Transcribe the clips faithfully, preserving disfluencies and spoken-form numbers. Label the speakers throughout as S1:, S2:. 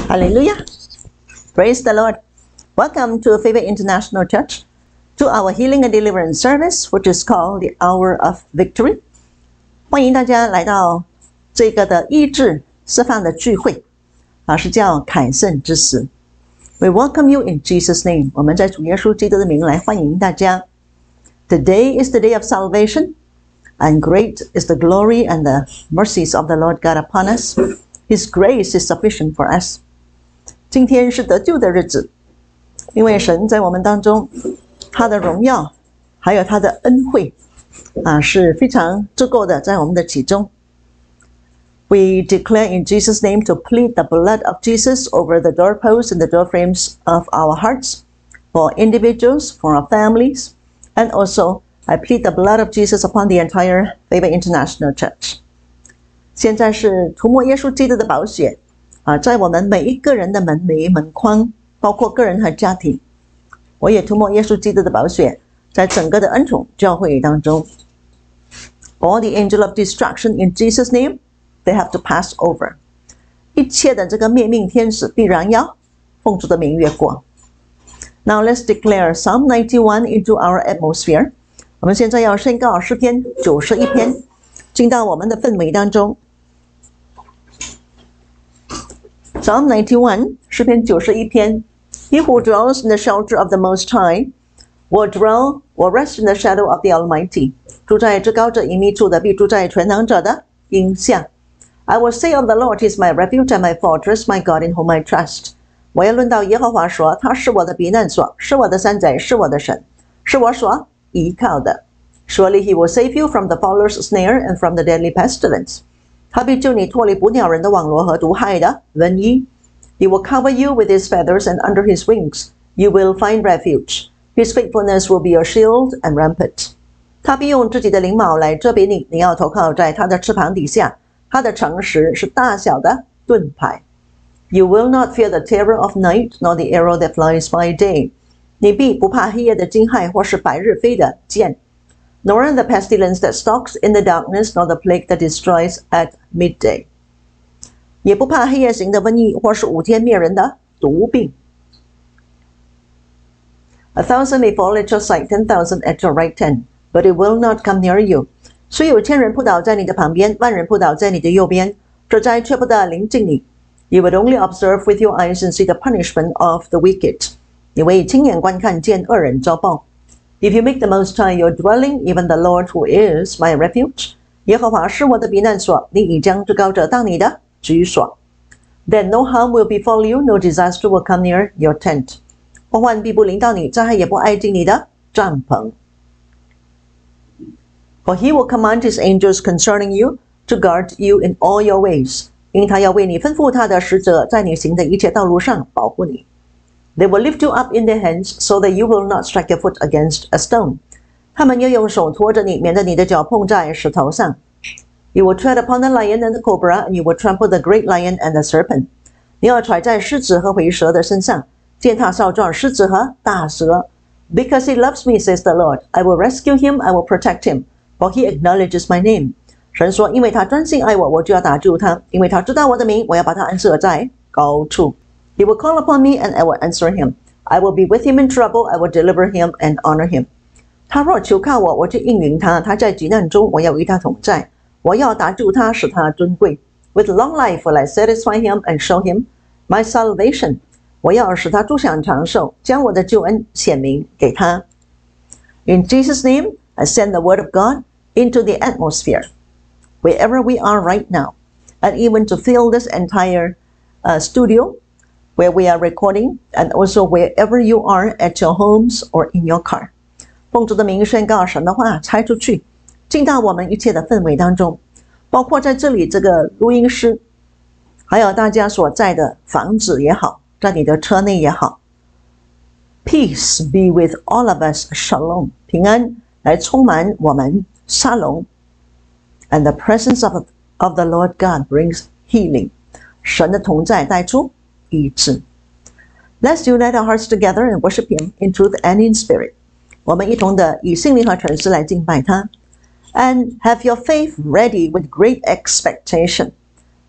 S1: Hallelujah. Praise the Lord. Welcome to Favor International Church, to our healing and deliverance service, which is called the Hour of Victory. 欢迎大家来到这个的医治释放的聚会，啊，是叫凯盛之时。We welcome you in Jesus' name. 我们在主耶稣基督的名来欢迎大家。Today is the day of salvation, and great is the glory and the mercies of the Lord God upon us. His grace is sufficient for us. 今天是得救的日子，因为神在我们当中，他的荣耀还有他的恩惠啊，是非常足够的在我们的其中。We declare in Jesus' name to plead the blood of Jesus over the doorposts and the doorframes of our hearts, for individuals, for our families, and also I plead the blood of Jesus upon the entire Favor International Church. 现在是涂抹耶稣基督的宝血啊，在我们每一个人的门楣门框，包括个人和家庭，我也涂抹耶稣基督的宝血，在整个的恩宠教会当中。All the angel of destruction in Jesus' name, they have to pass over. 一切的这个灭命天使必然要奉主的名越过。Now let's declare Psalm ninety-one into our atmosphere. 我们现在要宣告诗篇九十一篇进到我们的氛围当中。Psalm ninety-one, 诗篇九十一篇。He who dwells in the shelter of the Most High will dwell, will rest in the shadow of the Almighty. 住在至高者隐秘处的，必住在全能者的荫下。I will say of the Lord, He is my refuge and my fortress, my God in whom I trust. 我要论到耶和华说，他是我的避难所，是我的山寨，是我的神，是我所依靠的。Surely He will save you from the fowler's snare and from the deadly pestilence. 他必救你脱离捕鸟人的网罗和毒害的瘟疫。He will cover you with His feathers, and under His wings you will find refuge. His faithfulness will be your shield and rampart. 他必用自己的翎毛来遮蔽你，你要投靠在他的翅膀底下。他的诚实是大小的盾牌。You will not fear the terror of night, nor the arrow that flies by day. 你必不怕黑夜的惊骇，或是白日飞的箭。Nor the pestilence that stalks in the darkness, nor the plague that destroys at midday. 也不怕黑夜行的瘟疫，或是午天灭人的毒病。A thousand may fall at your side, ten thousand at your right hand, but it will not come near you. 虽有千人扑倒在你的旁边，万人扑倒在你的右边，这灾却不得临近你。You would only observe with your eyes and see the punishment of the wicked. 你会亲眼观看见恶人遭报。If you make the Most High your dwelling, even the Lord who is my refuge, 耶和华是我的避难所，你已将至高者当你的居所。Then no harm will befall you, no disaster will come near your tent. 祸患必不临到你，灾害也不挨近你的帐篷。For he will command his angels concerning you to guard you in all your ways. 因他要为你吩咐他的使者，在你行的一切道路上保护你。They will lift you up in their hands, so that you will not strike your foot against a stone. 他们要用手托着你，免得你的脚碰在石头上。You will tread upon the lion and the cobra, and you will trample the great lion and the serpent. 你要踩在狮子和回蛇的身上，践踏少壮狮子和大蛇。Because he loves me, says the Lord, I will rescue him, I will protect him, for he acknowledges my name. 神说，因为他专心爱我，我就要打救他，因为他知道我的名，我要把他安设在高处。He will call upon me, and I will answer him. I will be with him in trouble, I will deliver him and honor him. 他若求靠我，我就应允他；他在急难中，我要与他同在。我要打救他，使他尊贵。With long life will I satisfy him and show him my salvation. 我要使他住享长寿，将我的救恩显明给他。In Jesus' name, I send the word of God into the atmosphere, wherever we are right now, and even to fill this entire uh, studio where we are recording, and also wherever you are at your homes or in your car. 奉主的名宣告神的话拆出去，进到我们一切的氛围当中，包括在这里这个录音室，还有大家所在的房子也好，在你的车内也好。Peace be with all of us, Shalom. 平安来充满我们，沙龙。And the presence of, of the Lord God brings healing. 神的同在带出医治。Let's unite our hearts together and worship Him in truth and in spirit. 我们一同的以心灵和诚实来敬拜他。And have your faith ready with great expectation.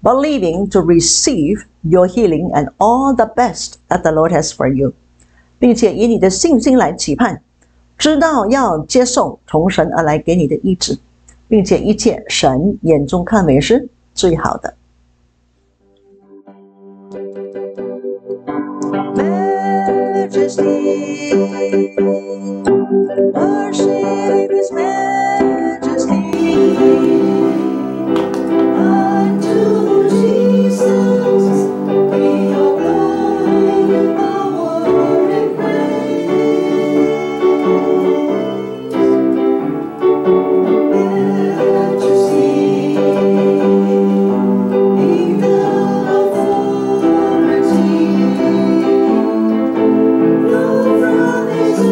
S1: believing to receive your healing and all the best that the Lord has for you， 并且以你的信心来期盼，知道要接受从神而来给你的医治，并且一切神眼中看为是最好的。Majesty, worship His Majesty. Unto Jesus be all glory, power, and praise. Majesty, kingdom authority. Flow from His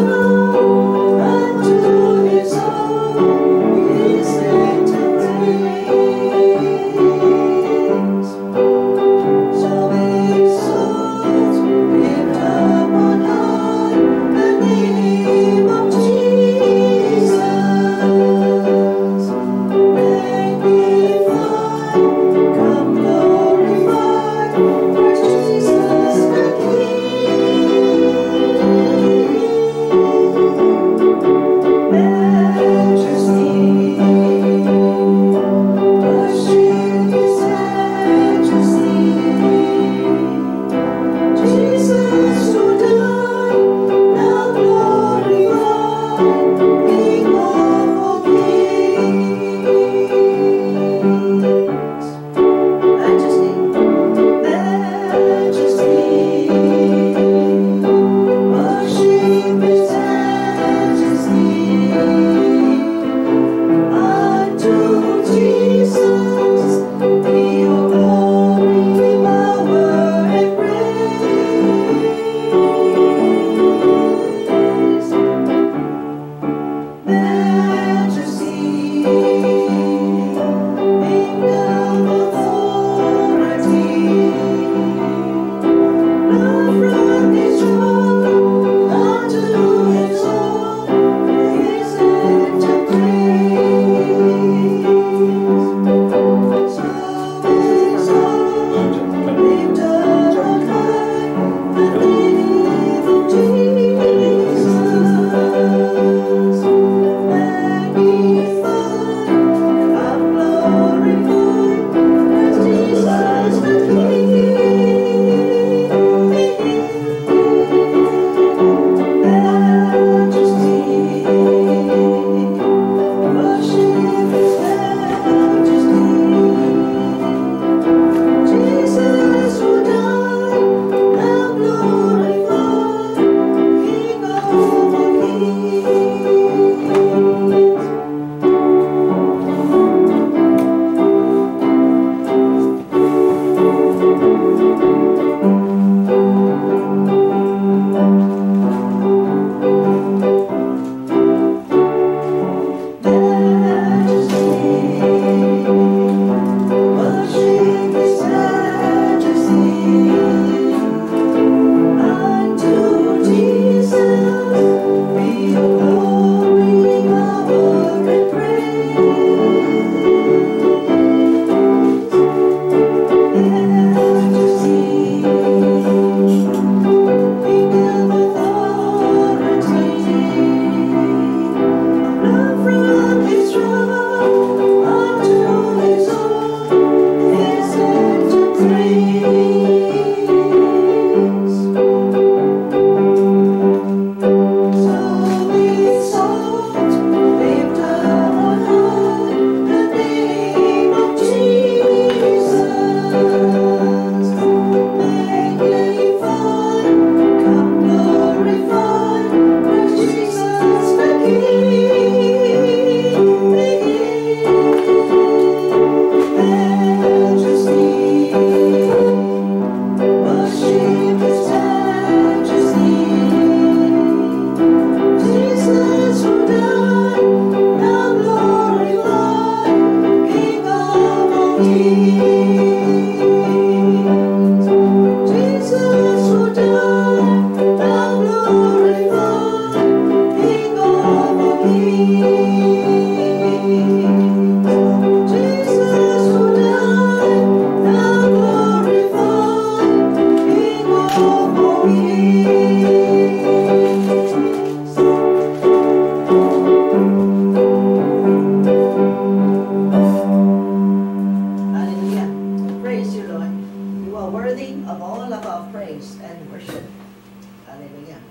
S1: of all of our praise and worship. Hallelujah.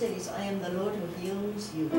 S1: says, I am the Lord who heals you.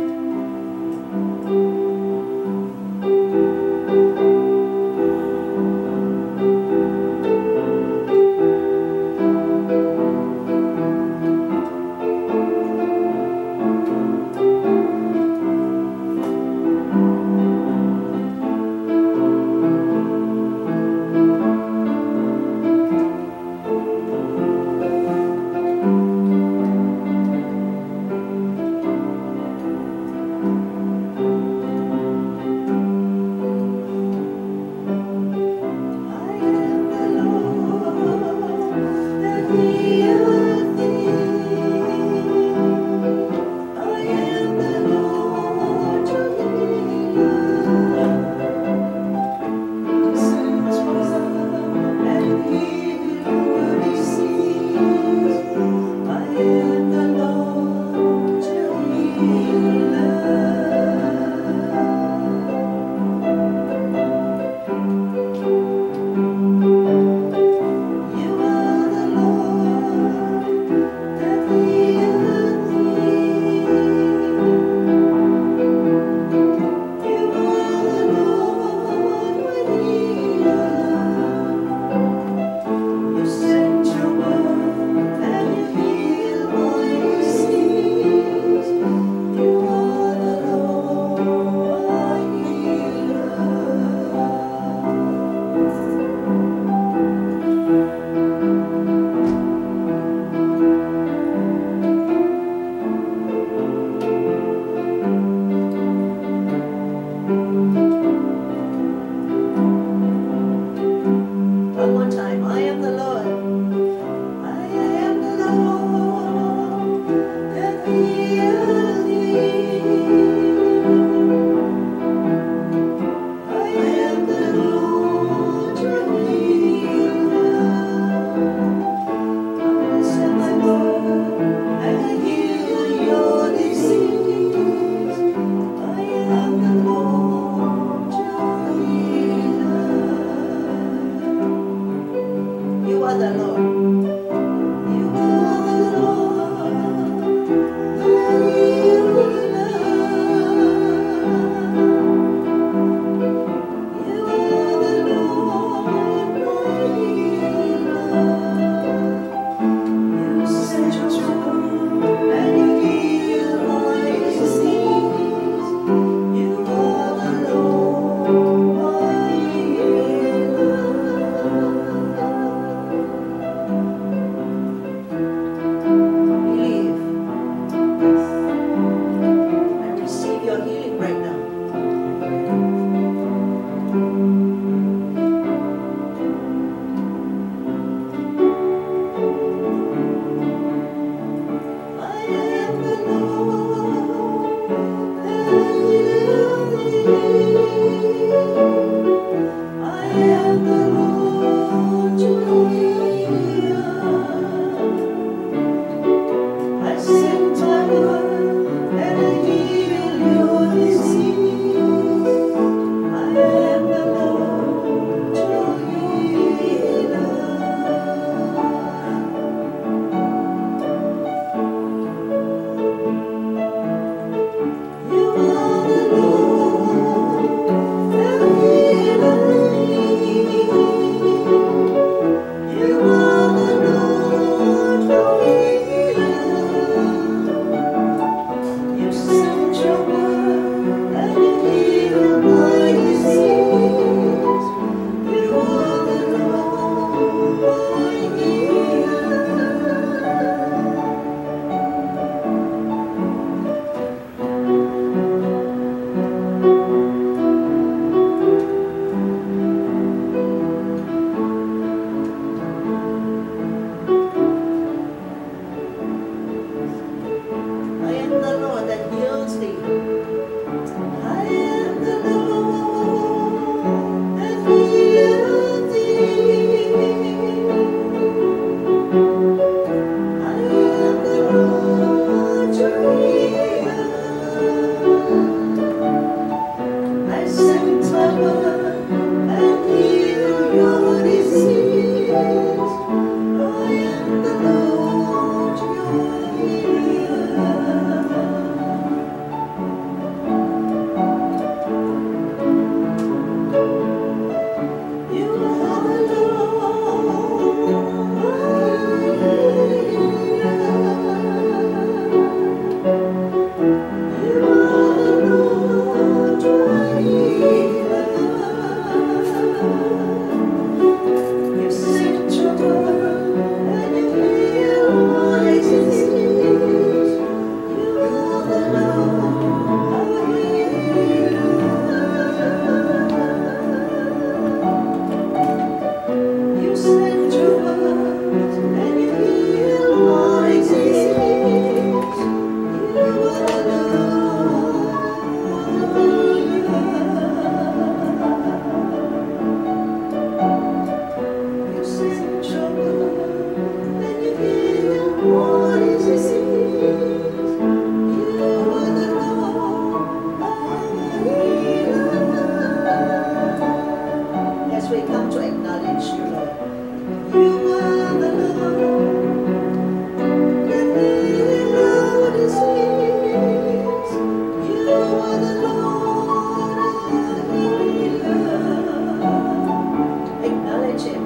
S1: acknowledge you, Lord. You are the Lord that healed our disease. You are the Lord our healer. Acknowledge Him.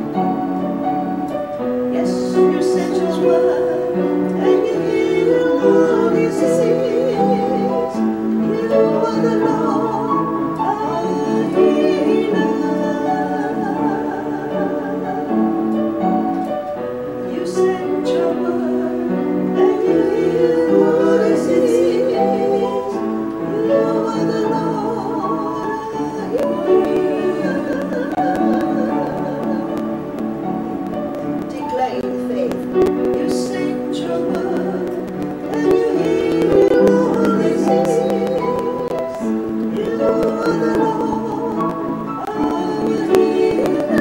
S1: Yes, you sent your word and you healed our disease. You are the Lord our healer. You sent your word and you healed our disease. You are the Lord our healer. Declare in faith. You sent your word and you healed our disease. You are the Lord our healer.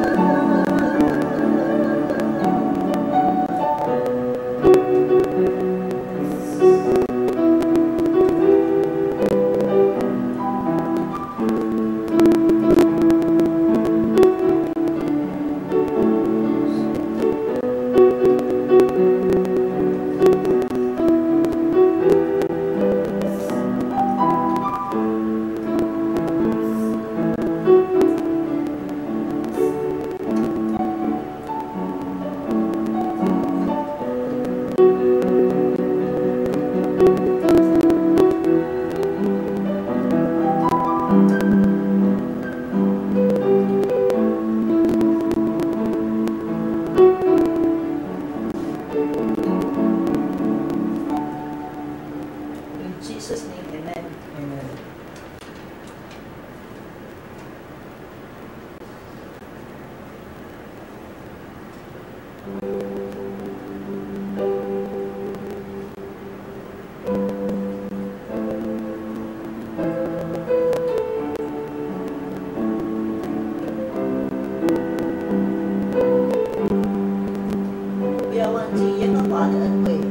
S1: In Jesus' name, amen.
S2: Amen.
S1: 不要忘记耶和华的恩惠。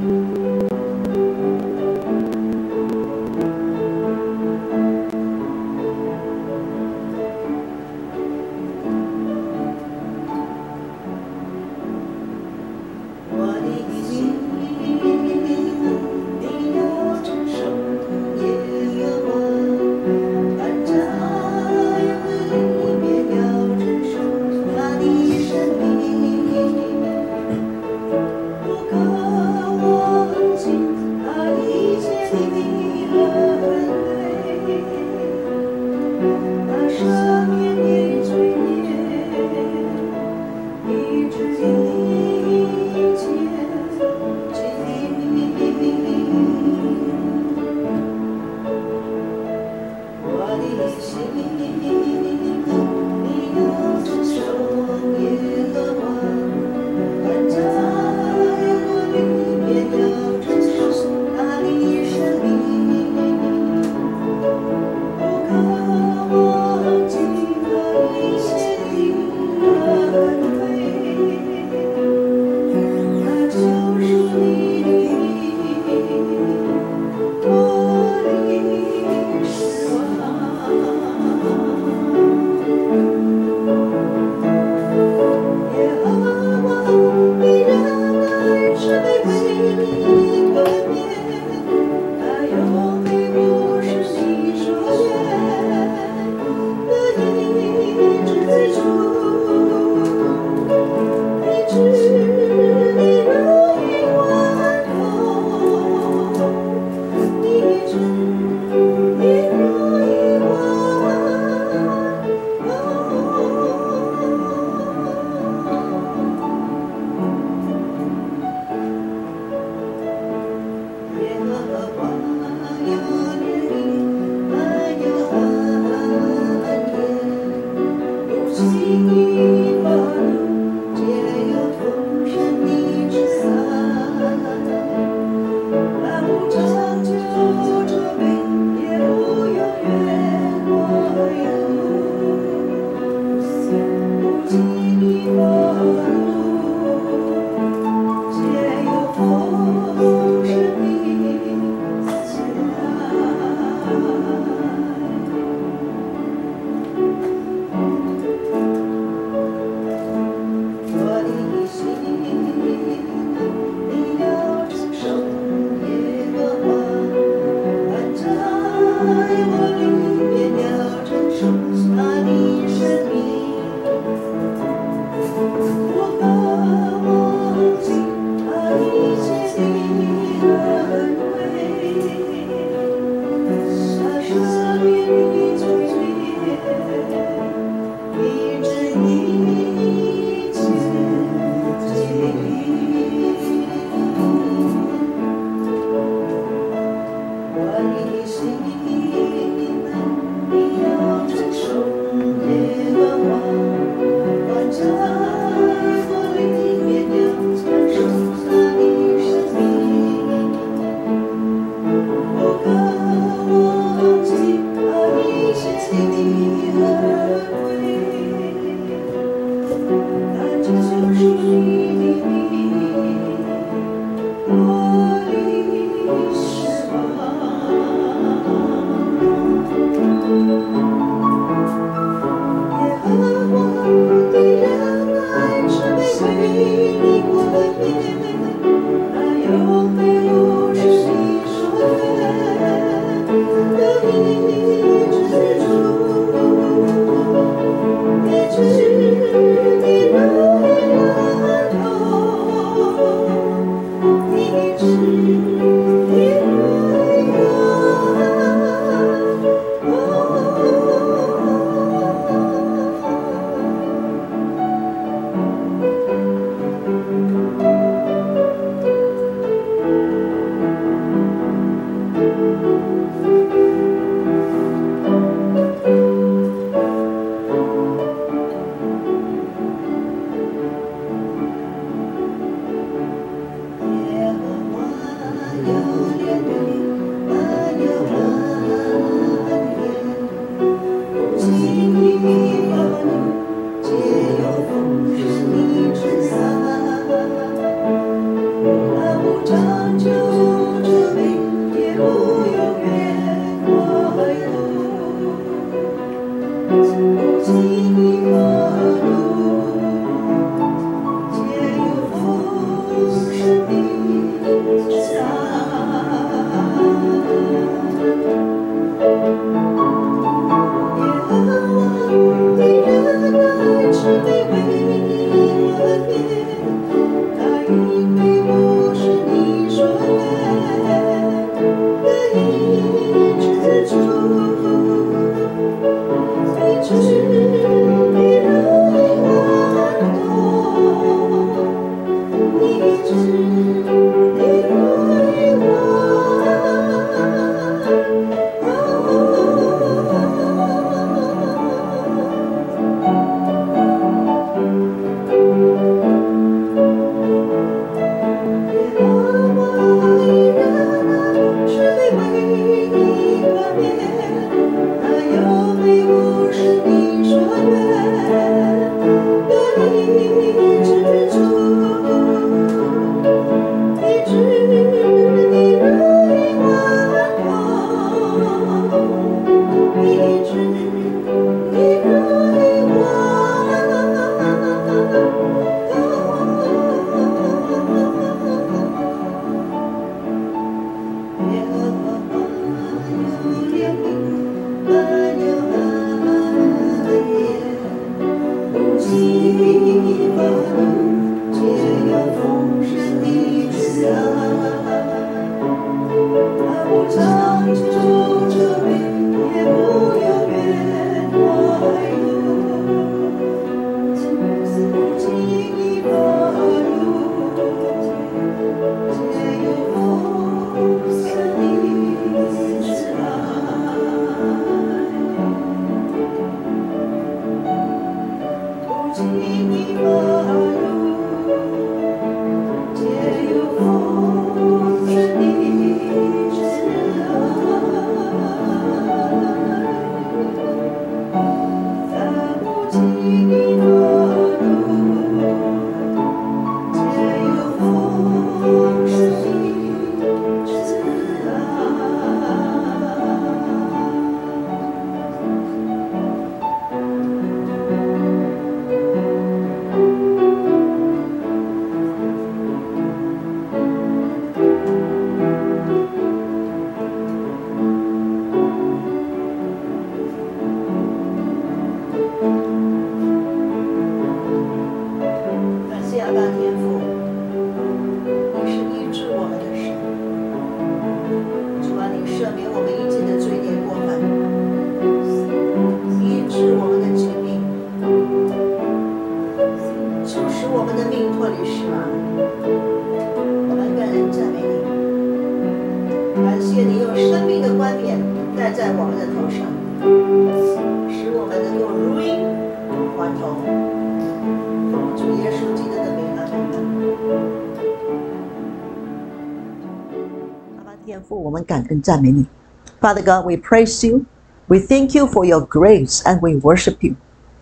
S1: Father God, we praise you. We thank you for your grace and we worship you.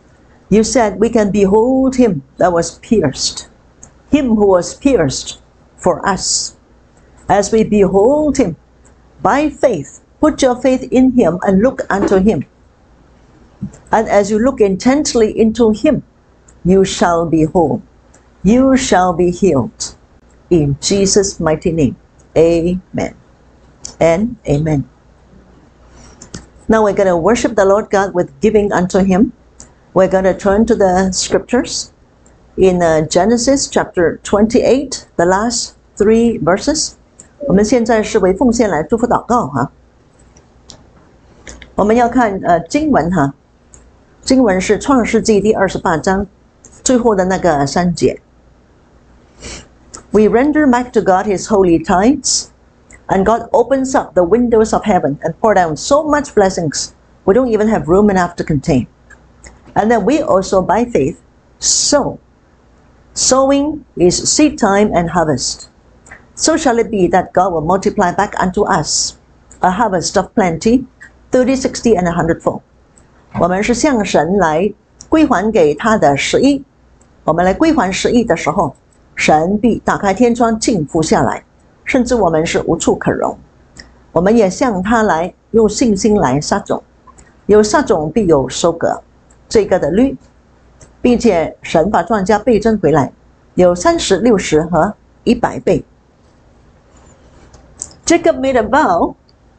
S1: You said we can behold him that was pierced, him who was pierced for us. As we behold him by faith, put your faith in him and look unto him. And as you look intently into him, you shall be whole. You shall be healed. In Jesus' mighty name, amen and amen. Now we're going to worship the Lord God with giving unto him. We're going to turn to the scriptures in uh, Genesis chapter twenty-eight, the last three verses. 我们现在是为奉献来祝福祷告哈。我们要看呃经文哈，经文是创世纪第二十八章最后的那个三节。We render back to God his holy tithes, and God opens up the windows of heaven and pour down so much blessings we don't even have room enough to contain. And then we also by faith sow. Sowing is seed time and harvest. So shall it be that God will multiply back unto us a harvest of plenty, thirty, sixty, and a hundredfold. 我们是向神来归还给他的十一，我们来归还十一的时候，神必打开天窗倾覆下来，甚至我们是无处可容。我们也向他来用信心来撒种，有撒种必有收割，这个的律，并且神把庄稼倍增回来，有三十、六十和一百倍。Jacob made a vow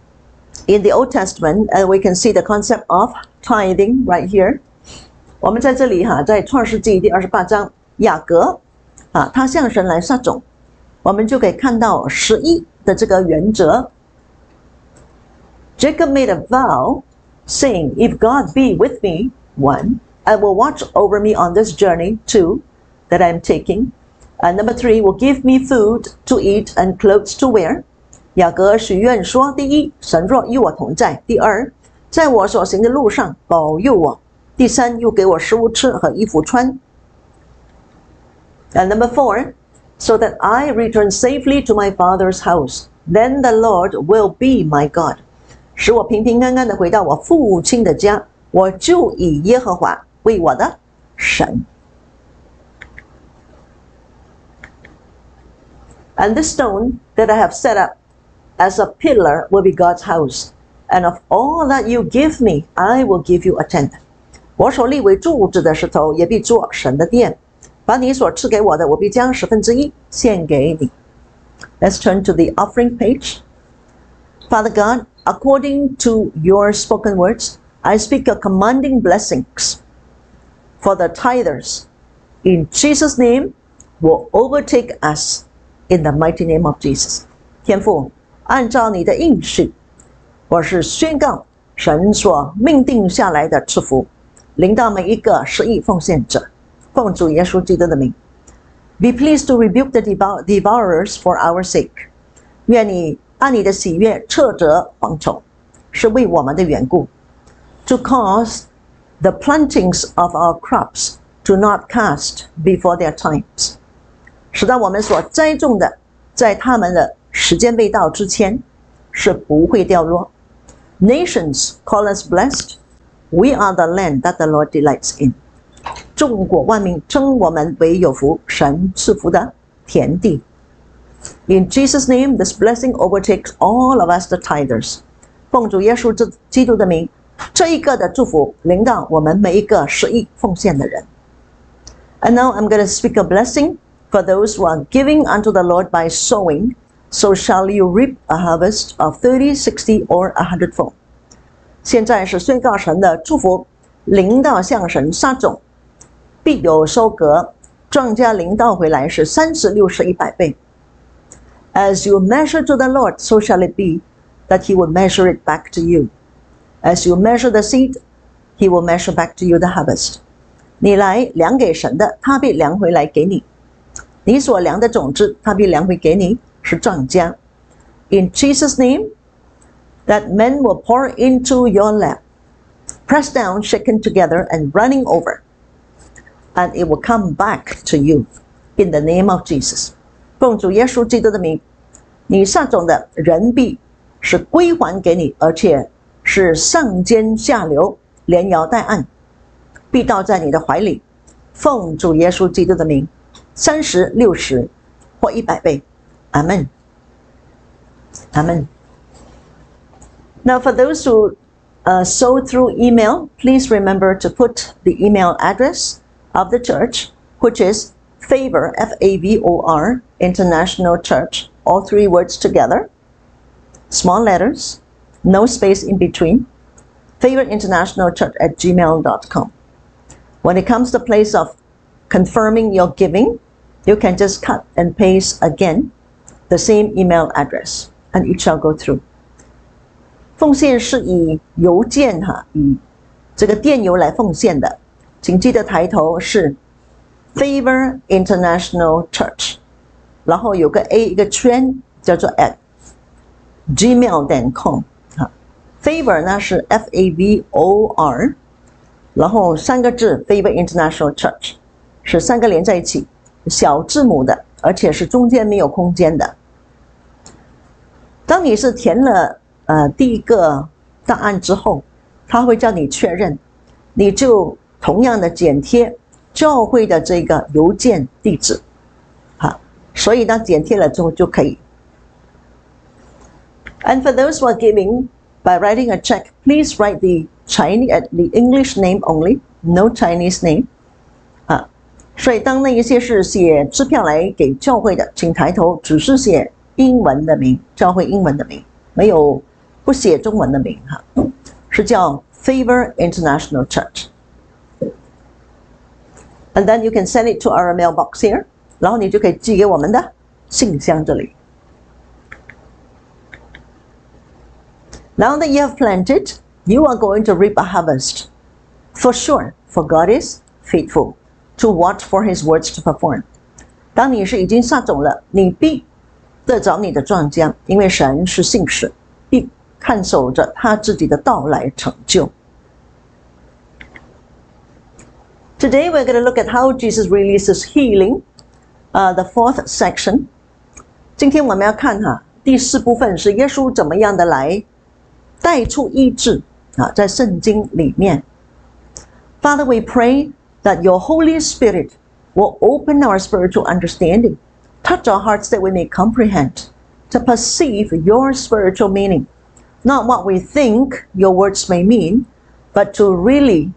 S1: in the Old Testament, and we can see the concept of tithing right here. 我们在这里哈，在创世纪第二十八章，雅各啊，他向神来撒种，我们就可以看到十一的这个原则。Jacob made a vow, saying, "If God be with me, one, I will watch over me on this journey, two, that I am taking, and number three, will give me food to eat and clothes to wear." 雅各许愿说：第一，神若与我同在；第二，在我所行的路上保佑我；第三，又给我食物吃和衣服穿。And number four, so that I return safely to my father's house, then the Lord will be my God. 使我平平安安的回到我父亲的家，我就以耶和华为我的神。And this stone that I have set up as a pillar will be God's house, and of all that you give me, I will give you a tenth. 我所立为柱子的石头，也必作神的殿。把你所赐给我的，我必将十分之一献给你。Let's turn to the offering page. Father God, according to your spoken words, I speak a commanding blessings for the tithers. In Jesus' name, will overtake us in the mighty name of Jesus. 天父，按照你的应许，我是宣告神所命定下来的赐福，临到每一个十亿奉献者。奉主耶稣基督的名 ，Be pleased to rebuke the devourers for our sake. 愿你按你的喜悦斥责蝗虫，是为我们的缘故。To cause the plantings of our crops to not cast before their times. 使到我们所栽种的，在他们的时间未到之前，是不会掉落。Nations call us blessed. We are the land that the Lord delights in. 众国万民称我们为有福，神赐福的田地。In Jesus' name, this blessing overtakes all of us, the tithers. 奉主耶稣基督的名，这一个的祝福临到我们每一个十亿奉献的人。And now I'm going to speak a blessing for those who are giving unto the Lord by sowing. So shall you reap a harvest of thirty, sixty, or a hundredfold. 现在是宣告神的祝福临到向神撒种，必有收割，庄稼临到回来是三十、六十、一百倍。As you measure to the Lord, so shall it be that He will measure it back to you. As you measure the seed, He will measure back to you the harvest. 你来量给神的，他必量回来给你；你所量的种子，他必量回给你，是庄稼。In Jesus' name, that men will pour into your lap, pressed down, shaken together, and running over, and it will come back to you. In the name of Jesus. 奉主耶稣基督的名，你撒种的人必是归还给你，而且是上尖下流，连摇带按。 必倒在你的怀里，奉主耶稣基督的名，三十、六十或一百倍。阿们，阿们。Now, for those who uh, sow through email, please remember to put the email address of the church, which is Favor, F A V O R, International Church, all three words together, small letters, no space in between, Favor International Church at gmail dot com. When it comes to the place of confirming your giving, you can just cut and paste again the same email address, and it shall go through. 奉献是以邮件哈，以这个电邮来奉献的，请记得抬头是 Favor International Church， 然后有个 A 一个圈叫做 at gmail dot com 哈 ，Favor 呢是 F A V O R， 然后三个字 Favor International Church 是三个连在一起，小字母的，而且是中间没有空间的。当你是填了呃第一个答案之后，他会叫你确认，你就同样的剪贴教会的这个邮件地址，好，所以当剪贴了之后就可以。And for those who are giving by writing a check, please write the Chinese, the English name only, no Chinese name. 啊，所以当那一些是写支票来给教会的，请抬头，只是写英文的名，教会英文的名，没有不写中文的名哈，是叫 Favor International Church. And then you can send it to our mailbox here. 然后你就可以寄给我们的信箱这里。Now that you have planted, you are going to reap a harvest. For sure, for God is faithful to watch for His words to perform. 当你是已经撒种了，你必得着你的庄稼，因为神是信实，必看守着他自己的道来成就。Today we're going to look at how Jesus releases healing, uh, the fourth section. 今天我们要看哈，第四部分是耶稣怎么样的来带出医治啊，在圣经里面。Father, we pray that your Holy Spirit will open our spiritual understanding, touch our hearts that we may comprehend, to perceive your spiritual meaning, not what we think your words may mean, but to really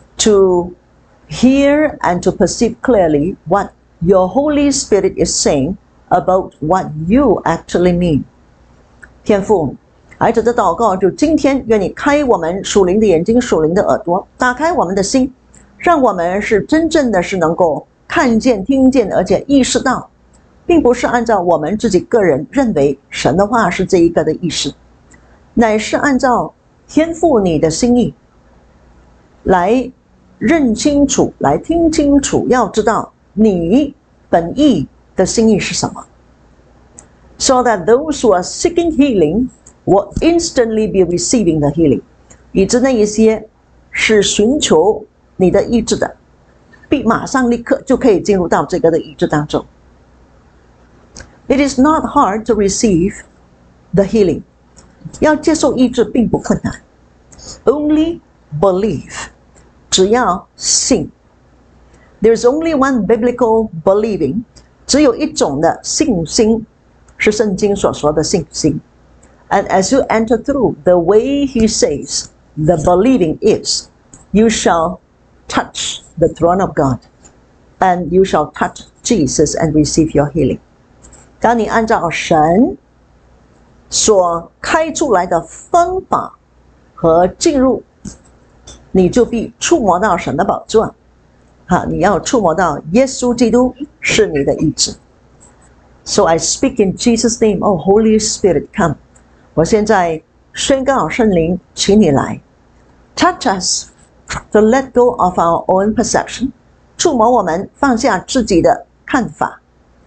S1: to hear and to perceive clearly what your Holy Spirit is saying about what you actually mean. 天父，孩子的祷告就今天愿你开我们属灵的眼睛，属灵的耳朵，打开我们的心，让我们是真正的是能够看见、听见，而且意识到，并不是按照我们自己个人认为神的话是这一个的意思，乃是按照天父你的心意来认清楚，来听清楚，要知道你本意的心意是什么。So that those who are seeking healing will instantly be receiving the healing. 以致那一些是寻求你的医治的，必马上立刻就可以进入到这个的医治当中。It is not hard to receive the healing. 要接受医治并不困难。Only believe. 只要信。There's only one biblical believing. 只有一种的信心，是圣经所说的信心。And as you enter through, the way he says, the believing is, you shall touch the throne of God, and you shall touch Jesus and receive your healing. 当你按照神所开出来的方法和进入，你就必触摸到神的宝座。好，你要触摸到耶稣基督是你的医治。So I speak in Jesus' name, oh Holy Spirit, come. 我现在宣告圣灵，请你来 touch us to let go of our own perception， 触摸我们，放下自己的看法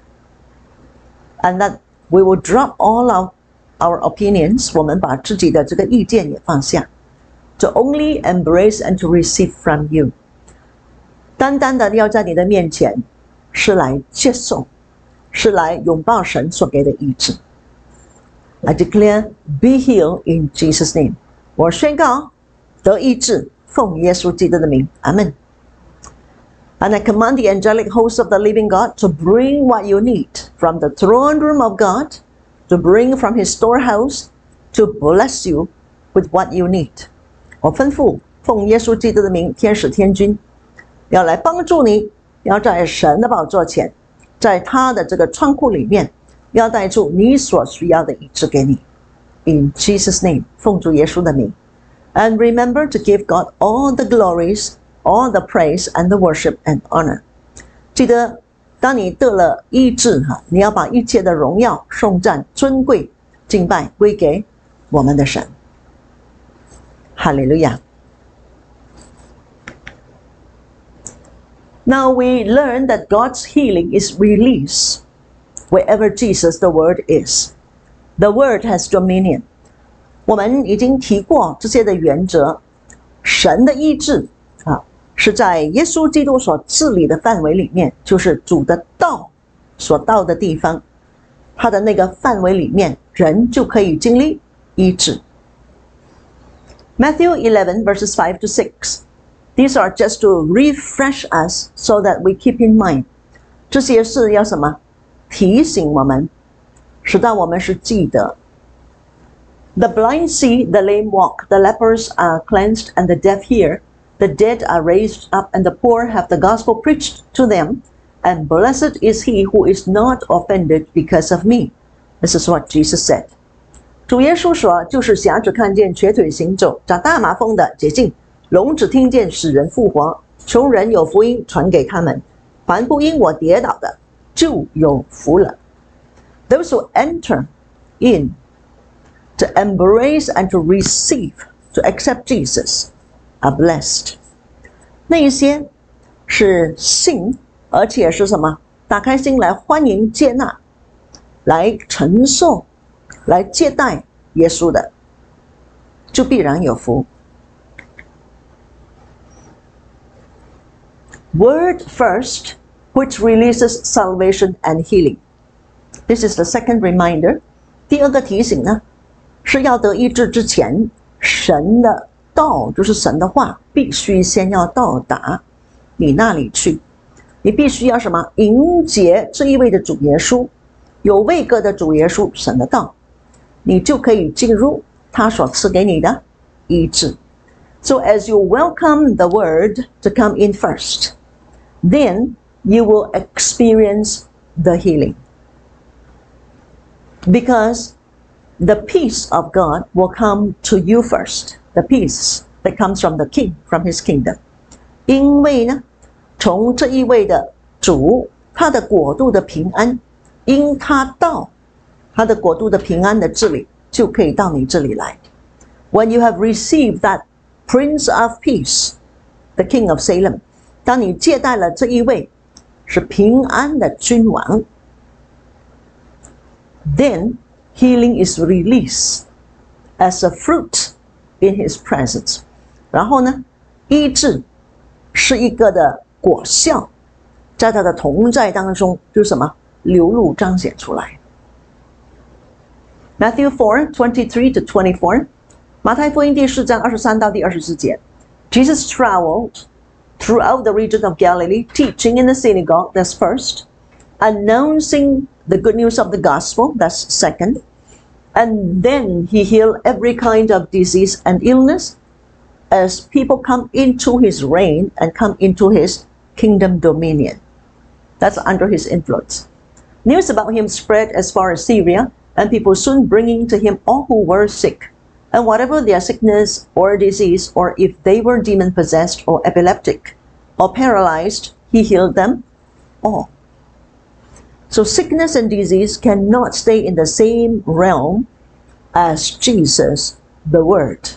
S1: ，and that we will drop all of our opinions， 我们把自己的这个意见也放下 ，to only embrace and to receive from you， 单单的要在你的面前是来接受，是来拥抱神所给的医治。I declare, be healed in Jesus' name. 我宣告得医治，奉耶稣基督的名，阿们。 And I command the angelic host of the living God to bring what you need from the throne room of God, to bring from his storehouse, to bless you with what you need. 我吩咐奉耶稣基督的名，天使天军要来帮助你，要在神的宝座前，在他的这个仓库里面，要带出你所需要的医治给你。In Jesus' name， 奉主耶稣的名。And remember to give God all the glories, all the praise and the worship and honor. 记得，当你得了医治哈，你要把一切的荣耀、颂赞、尊贵、敬拜归给我们的神。哈利路亚。Now we learn that God's healing is release wherever Jesus the word is. The word has dominion. 我们已经提过这些的原则，神的医治啊，是在耶稣基督所治理的范围里面，就是主的道所到的地方，他的那个范围里面，人就可以经历医治。Matthew eleven verses five to six. These are just to refresh us so that we keep in mind. 这些是要什么？提醒我们，使到我们是记得。The blind see, the lame walk, the lepers are cleansed, and the deaf hear. The dead are raised up, and the poor have the gospel preached to them. And blessed is he who is not offended because of me. This is what Jesus said. 主耶稣说，就是瞎子看见，瘸腿行走，长大麻风的洁净，聋子听见，使人复活，穷人有福音传给他们，凡不因我跌倒的，就有福了。Those who enter in to embrace and to receive, to accept Jesus, are blessed. 那一些是信，而且是什么？打开心来欢迎接纳，来承受，来接待耶稣的，就必然有福。Word first, which releases salvation and healing. This is the second reminder. 第二个提醒呢，是要得医治之前，神的道就是神的话，必须先要到达你那里去。你必须要什么？迎接这一位的主耶稣，有位格的主耶稣，神的道，你就可以进入他所赐给你的医治。So as you welcome the word to come in first, then you will experience the healing. Because the peace of God will come to you first. The peace that comes from the King, from his kingdom. 因为呢，从这一位的主，他的国度的平安，因他到，他的国度的平安的治理，就可以到你这里来。When you have received that Prince of Peace, the King of Salem, 当你接待了这一位是平安的君王， then healing is released as a fruit in his presence. 然后呢，医治是一个的果效，在他的同在当中，就是什么？流露彰显出来。Matthew four twenty-three to twenty-four. 马太福音第四章二十三到第二十四节。Jesus traveled throughout the region of Galilee, teaching in the synagogue, that's first, announcing the good news of the gospel, that's second, and then he healed every kind of disease and illness as people come into his reign and come into his kingdom dominion. That's under his influence. News about him spread as far as Syria, and people soon bringing to him all who were sick, and whatever their sickness or disease, or if they were demon-possessed or epileptic or paralyzed, he healed them all. So sickness and disease cannot stay in the same realm as Jesus, the Word.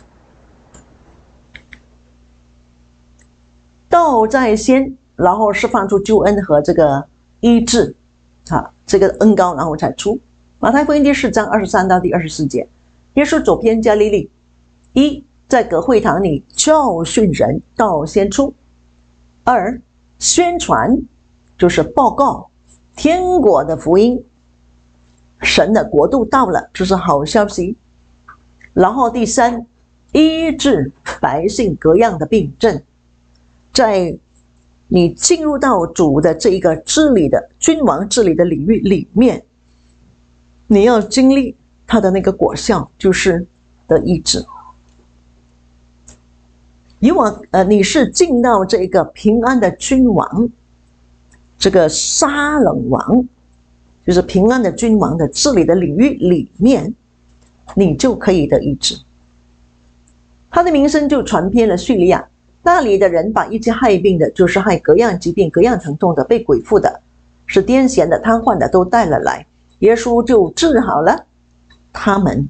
S1: 道在先，然后释放出救恩和这个医治，啊，这个恩膏，然后才出。马太福音第四章二十三到第二十四节。耶稣走遍加利利，一在各会堂里教训人，道先出；二宣传，就是报告天国的福音，神的国度到了，这是好消息。然后第三，医治百姓各样的病症，在你进入到主的这一个治理的君王治理的领域里面，你要经历他的那个果效，就是的医治。以往呃，你是进到这个平安的君王，这个沙冷王，就是平安的君王的治理的领域里面，你就可以得医治。他的名声就传遍了叙利亚，那里的人把一切害病的，就是害各样疾病、各样疼痛的、被鬼附的、是癫痫的、瘫痪的，都带了来，耶稣就治好了他们。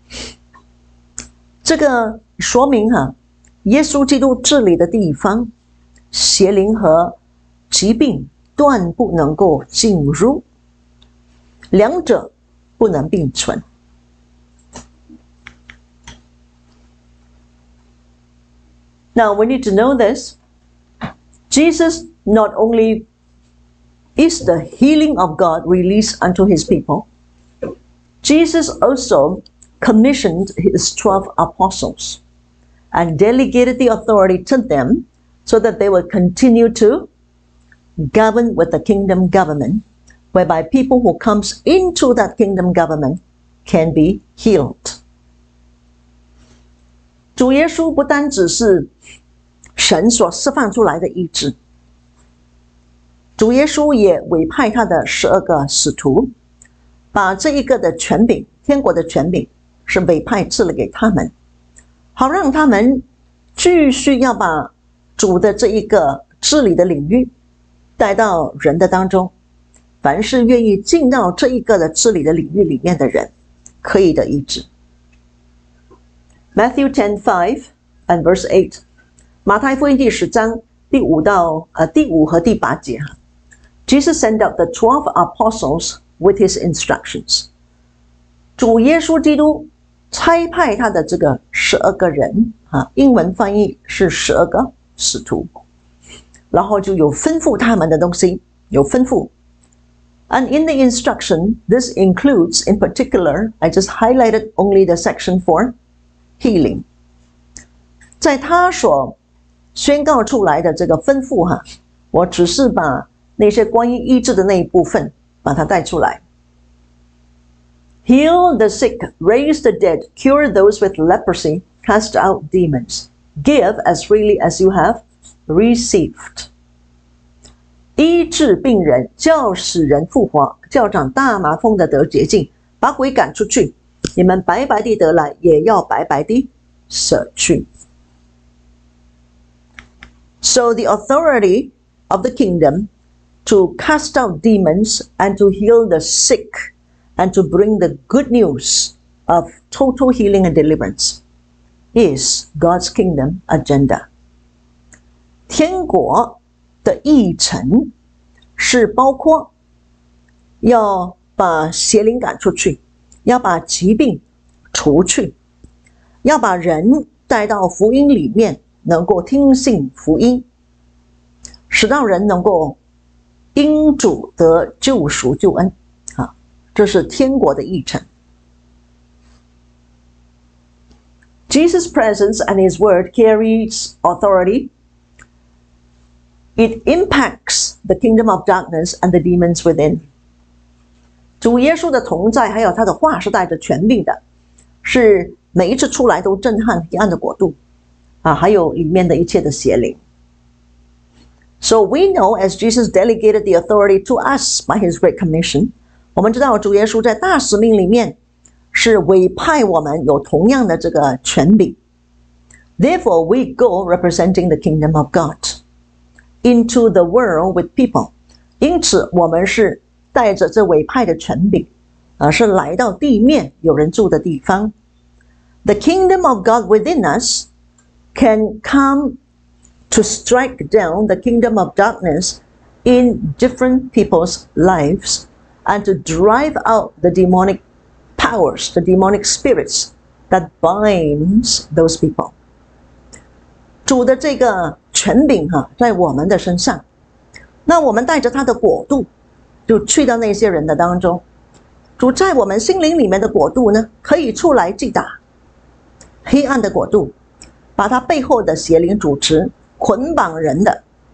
S1: 这个说明哈、啊，耶稣基督治理的地方，邪灵和疾病断不能够进入，两者不能并存。Now we need to know this. Jesus not only is the healing of God released unto his people, Jesus also commissioned his twelve apostles and delegated the authority to them so that they would continue to govern with the kingdom government, whereby people who comes into that kingdom government can be healed. 主耶稣不单只是神所释放出来的医治，主耶稣也委派他的十二个使徒，把这一个的权柄，天国的权柄是委派赐了给他们，好让他们继续要把主的这一个治理的领域带到人的当中，凡是愿意进到这一个的治理的领域里面的人，可以的医治。Matthew ten five and verse eight， 马太福音第十章第五到呃第五和第八节哈。Jesus sent out the twelve apostles with his instructions。主耶稣基督差派他的这个十二个人啊，英文翻译是十二个使徒，然后就有吩咐他们的东西，有吩咐。And in the instruction, this includes, in particular, I just highlighted only the section for healing. 在他所宣告出来的这个吩咐哈，我只是把那些关于医治的那一部分把它带出来。Heal the sick, raise the dead, cure those with leprosy, cast out demons. Give as freely as you have received. 医治病人，叫使人复活，叫长大麻风的得洁净，把鬼赶出去。你们白白地得来，也要白白地舍去。So the authority of the kingdom to cast out demons and to heal the sick and to bring the good news of total healing and deliverance is God's kingdom agenda. 天国的议程是包括要把邪灵赶出去，要把疾病除去，要把人带到福音里面，能够听信福音，使到人能够因主得救赎救恩啊，这是天国的议程。Jesus' presence and his word carries authority. It impacts the kingdom of darkness and the demons within. 主耶稣的同在还有他的话是带着权柄的，是每一次出来都震撼黑暗的国度啊，还有里面的一切的邪灵。So we know as Jesus delegated the authority to us by his great commission, 我们知道主耶稣在大使命里面是委派我们有同样的这个权柄。Therefore we go representing the kingdom of God into the world with people. 因此我们是带着这委派的权柄，而是来到地面有人住的地方。The kingdom of God within us can come to strike down the kingdom of darkness in different people's lives and to drive out the demonic powers, the demonic spirits that binds those people. 主的这个权柄哈，在我们的身上，那我们带着他的国度，就去到那些人的当中。主在我们心灵里面的国度呢，可以出来击打黑暗的国度，把他背后的邪灵主持捆绑人的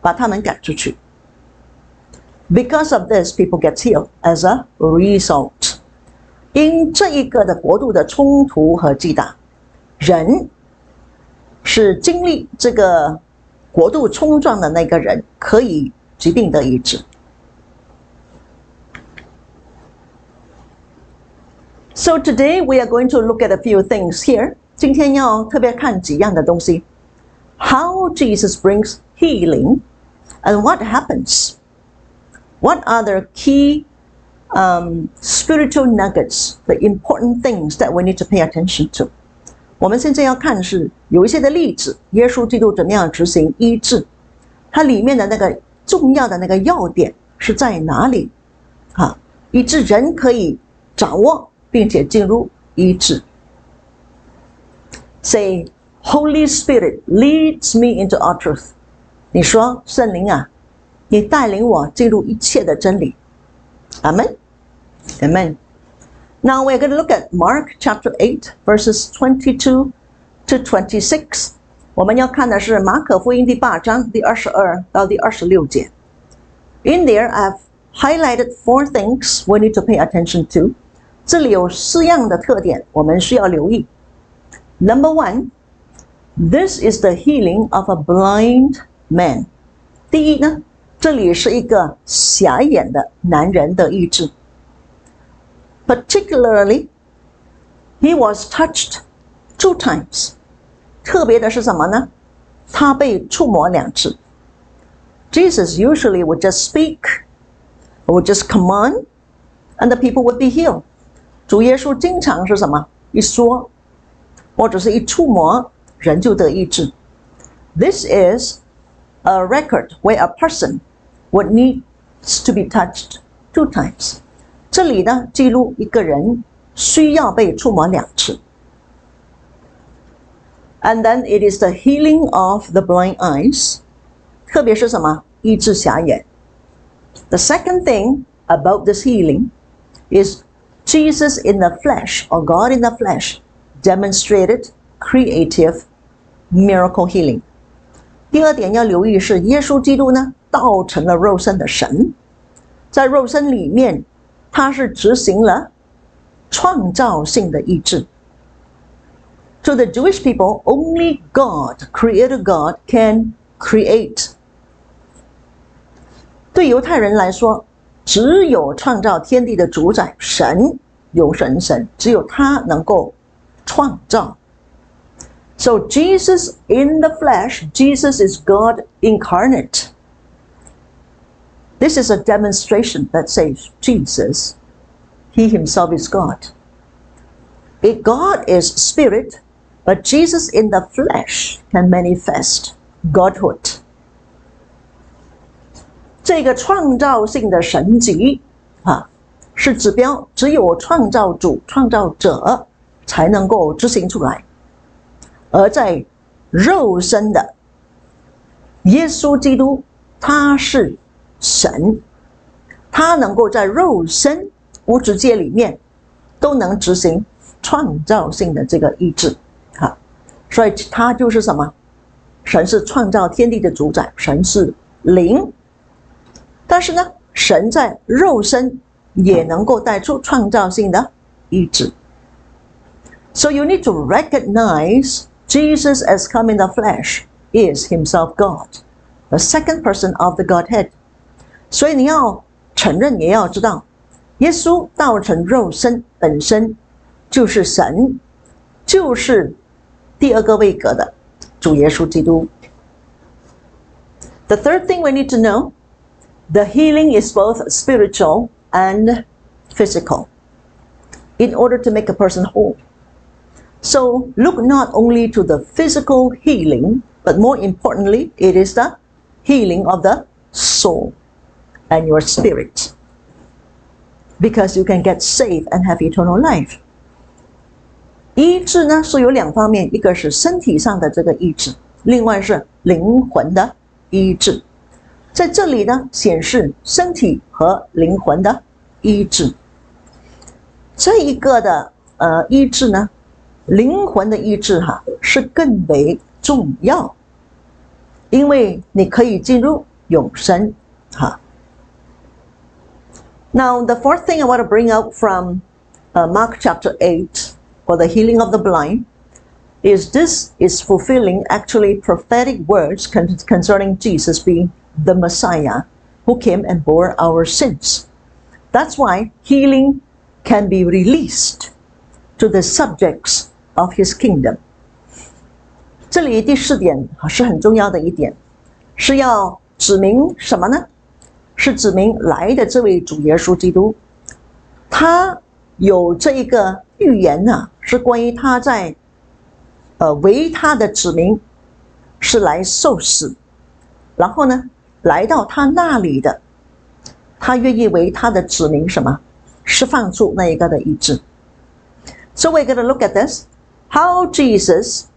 S1: 把他们赶出去。Because of this, people get healed as a result. 因这一个的国度的冲突和击打，人是经历这个国度冲撞的那个人，可以疾病得医治。So today we are going to look at a few things here. 今天要特别看几样的东西。How Jesus brings healing and what happens. What are the key um, spiritual nuggets, the important things that we need to pay attention to? 我们现在要看是有一些的例子，耶稣基督怎么样执行医治，它里面的那个重要的那个要点是在哪里？啊，以致人可以掌握并且进入医治。Say, Holy Spirit leads me into all truth. 你说，圣灵啊，你带领我进入一切的真理。Amen. Amen. Now we're going to look at Mark chapter eight, verses twenty-two to twenty-six. 我们要看的是马可福音第八章第二十二到第二十六节。In there, I've highlighted four things we need to pay attention to. 这里有四样的特点，我们需要留意。Number one, this is the healing of a blind man. 第一呢，这里是一个瞎眼的男人的医治。Particularly, he was touched two times. 特别的是什么呢？他被触摸两次。Jesus usually would just speak, would just command, and the people would be healed. 主耶稣经常是什么？一说，或者是一触摸，人就得医治。This is a record where a person would needs to be touched two times. 这里呢，记录一个人需要被触摸两次。And then it is the healing of the blind eyes. 特别是什么？医治瞎眼。The second thing about this healing is Jesus in the flesh, or God in the flesh, demonstrated creative miracle healing. 第二点要留意是耶稣基督呢，道成了肉身的神，在肉身里面，他是执行了创造性的医治。To the Jewish people, only God, Creator God, can create. 对犹太人来说，只有创造天地的主宰神，永生神，只有他能够创造。So Jesus in the flesh, Jesus is God incarnate. This is a demonstration that says Jesus, He Himself is God. If God is spirit, but Jesus in the flesh can manifest Godhood. 这个创造性的神迹啊，是指标，只有创造主、创造者才能够执行出来。而在肉身的耶稣基督，他是神，他能够在肉身物质界里面都能执行创造性的这个医治啊，所以他就是什么？神是创造天地的主宰，神是灵。但是呢，神在肉身也能够带出创造性的医治。So you need to recognize Jesus as come in the flesh is himself God, the second person of the Godhead. 所以你要承认，也要知道，耶稣道成肉身本身就是神，就是第二个位格的主耶稣基督。The third thing we need to know, the healing is both spiritual and physical in order to make a person whole. So look not only to the physical healing, but more importantly, it is the healing of the soul and your spirit. Because you can get saved and have eternal life. 医治呢是有两方面，一个是身体上的这个医治，另外是灵魂的医治。在这里呢，显示身体和灵魂的医治。这一个的呃医治呢，灵魂的医治哈是更为重要，因为你可以进入永生。哈。Now, the fourth thing I want to bring out from uh, Mark chapter eight for the healing of the blind is this is fulfilling actually prophetic words concerning Jesus being the Messiah who came and bore our sins. That's why healing can be released to the subjects of his kingdom. 这里第四点是很重要的一点，是要指明什么呢？是指明来的这位主耶稣基督，他有这一个预言呢，是关于他在呃为他的子民是来受死，然后呢来到他那里的，他愿意为他的子民什么释放出那一个的医治。So we're going to look at this, how Jesus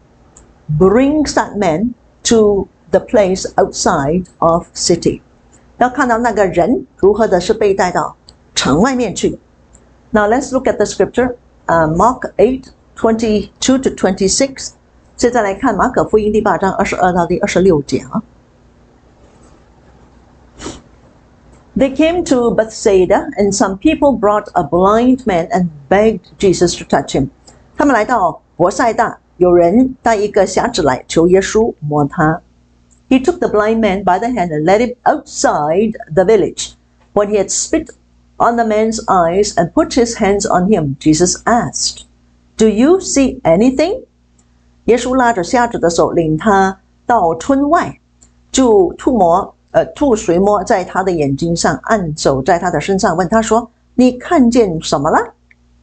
S1: brings that man to the place outside of city. 要看到那个人如何的是被带到城外面去。Now let's look at the scripture, uh, Mark eight twenty-two to twenty-six. 现在来看马可福音第八章二十二到第二十六节啊。They came to Bethsaida, and some people brought a blind man and begged Jesus to touch him. 他们来到伯赛大，有人带一个瞎子来求耶稣摸他。He took the blind man by the hand and led him outside the village. When he had spit on the man's eyes and put his hands on him, Jesus asked, "Do you see anything?" 耶稣拉着瞎子的手，领他到村外，就吐沫，呃，吐水沫在他的眼睛上，按手在他的身上，问他说：“你看见什么了？”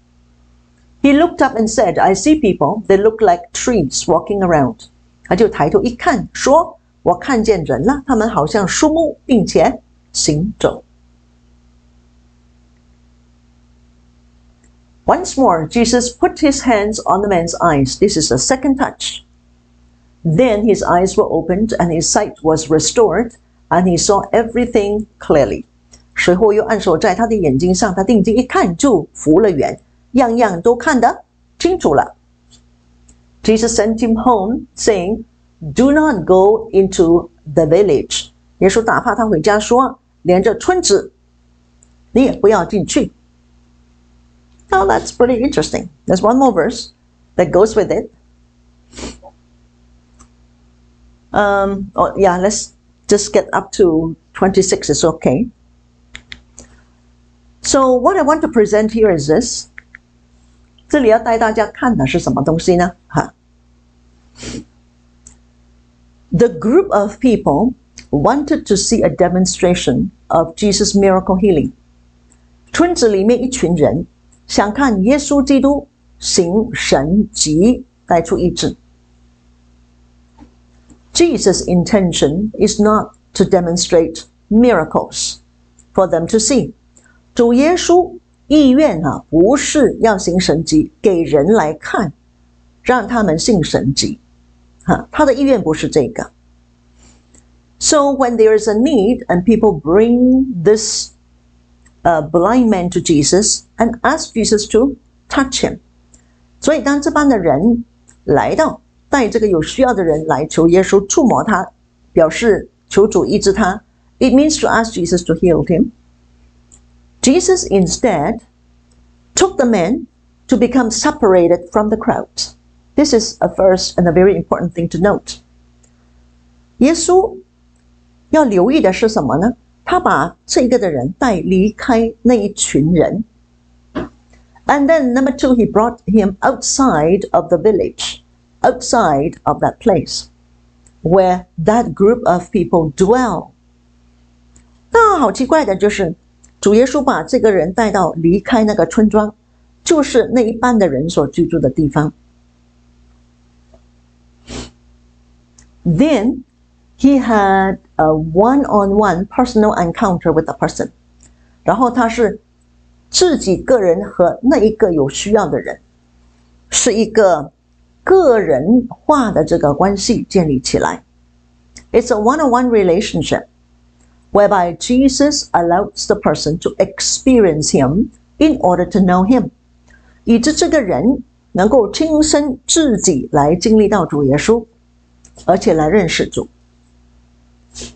S1: He looked up and said, "I see people. They look like trees walking around." 他就抬头一看，说：“我看见人了，他们好像树木，并且行走。” Once more, Jesus put his hands on the man's eyes. This is a second touch. Then his eyes were opened and his sight was restored, and he saw everything clearly. 随后又按手在他的眼睛上，他定睛一看就复了原，样样都看得清楚了。Jesus sent him home, saying, "Do not go into the village." 耶稣打发他回家说，连着村子你也不要进去。Now that's pretty interesting. There's one more verse that goes with it. Um, oh, yeah, let's just get up to twenty-six. It's okay. So what I want to present here is this. 这里要带大家看的是什么东西呢？哈。The group of people wanted to see a demonstration of Jesus' miracle healing. 村子里面一群人想看耶稣基督行神迹带出医治。Jesus' intention is not to demonstrate miracles for them to see. 主耶稣意愿啊，不是要行神迹给人来看，让他们信神迹。哈，他的意愿不是这个。So when there is a need and people bring this uh, blind man to Jesus and ask Jesus to touch him. 所以当这班的人来到，带这个有需要的人来求耶稣触摸他，表示求主医治他。It means to ask Jesus to heal him. Jesus instead took the man to become separated from the crowd. This is a first and a very important thing to note. 耶稣要留意的是什么呢？他把这个的人带离开那一群人。And then number two, he brought him outside of the village, outside of that place where that group of people dwell. 那好奇怪的就是，主耶稣把这个人带到离开那个村庄，就是那一般的人所居住的地方。Then he had a one-on-one personal encounter with a person. 然后他是自己个人和那一个有需要的人，是一个个人化的这个关系建立起来。It's a one-on-one relationship whereby Jesus allows the person to experience him in order to know him. 以致这个人能够亲身自己来经历到主耶稣，而且来认识主。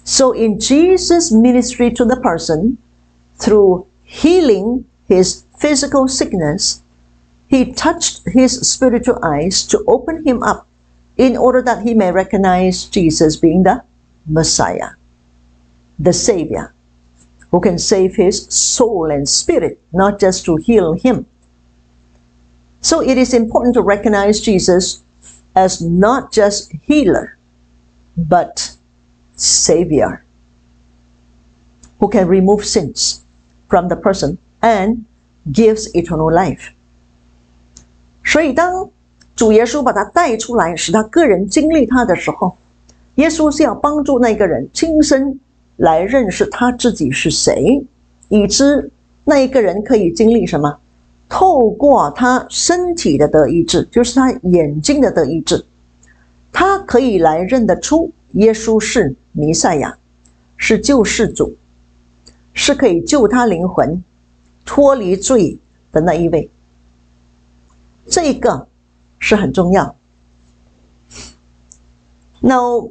S1: So in Jesus' ministry to the person, through healing his physical sickness, he touched his spiritual eyes to open him up in order that he may recognize Jesus being the Messiah, the Savior, who can save his soul and spirit, not just to heal him. So it is important to recognize Jesus as not just healer, but Savior, who can remove sins from the person and gives eternal life. 所以当主耶稣把他带出来，使他个人经历他的时候，耶稣是要帮助那个人亲身来认识他自己是谁，以致那一个人可以经历什么？透过他身体的得医治，就是他眼睛的得医治，他可以来认得出耶稣是弥赛亚，是救世主，是可以救他灵魂脱离罪的那一位。这个是很重要。Now,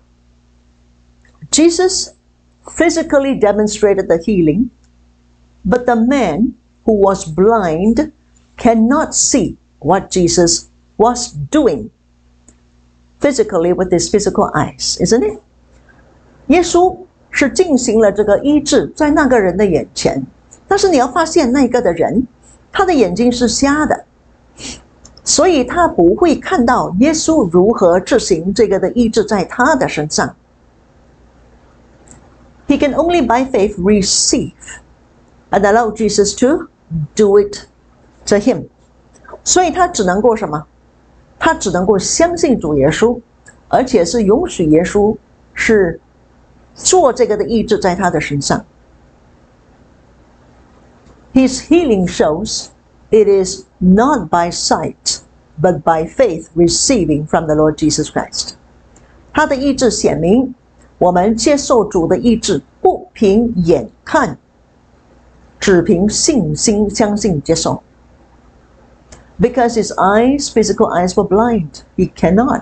S1: Jesus physically demonstrated the healing, but the man who was blind cannot see what Jesus was doing physically with his physical eyes, isn't it? 耶稣是进行了这个医治在那个人的眼前，但是你要发现那个的人，他的眼睛是瞎的，所以他不会看到耶稣如何执行这个的医治在他的身上。He can only by faith receive and allow Jesus to do it to him. 所以他只能够什么？他只能够相信主耶稣，而且是允许耶稣是做这个的医治在他的身上。His healing shows it is not by sight, but by faith receiving from the Lord Jesus Christ. 他的医治显明，我们接受主的医治，不凭眼看，只凭信心相信接受。Because his eyes, physical eyes were blind, he cannot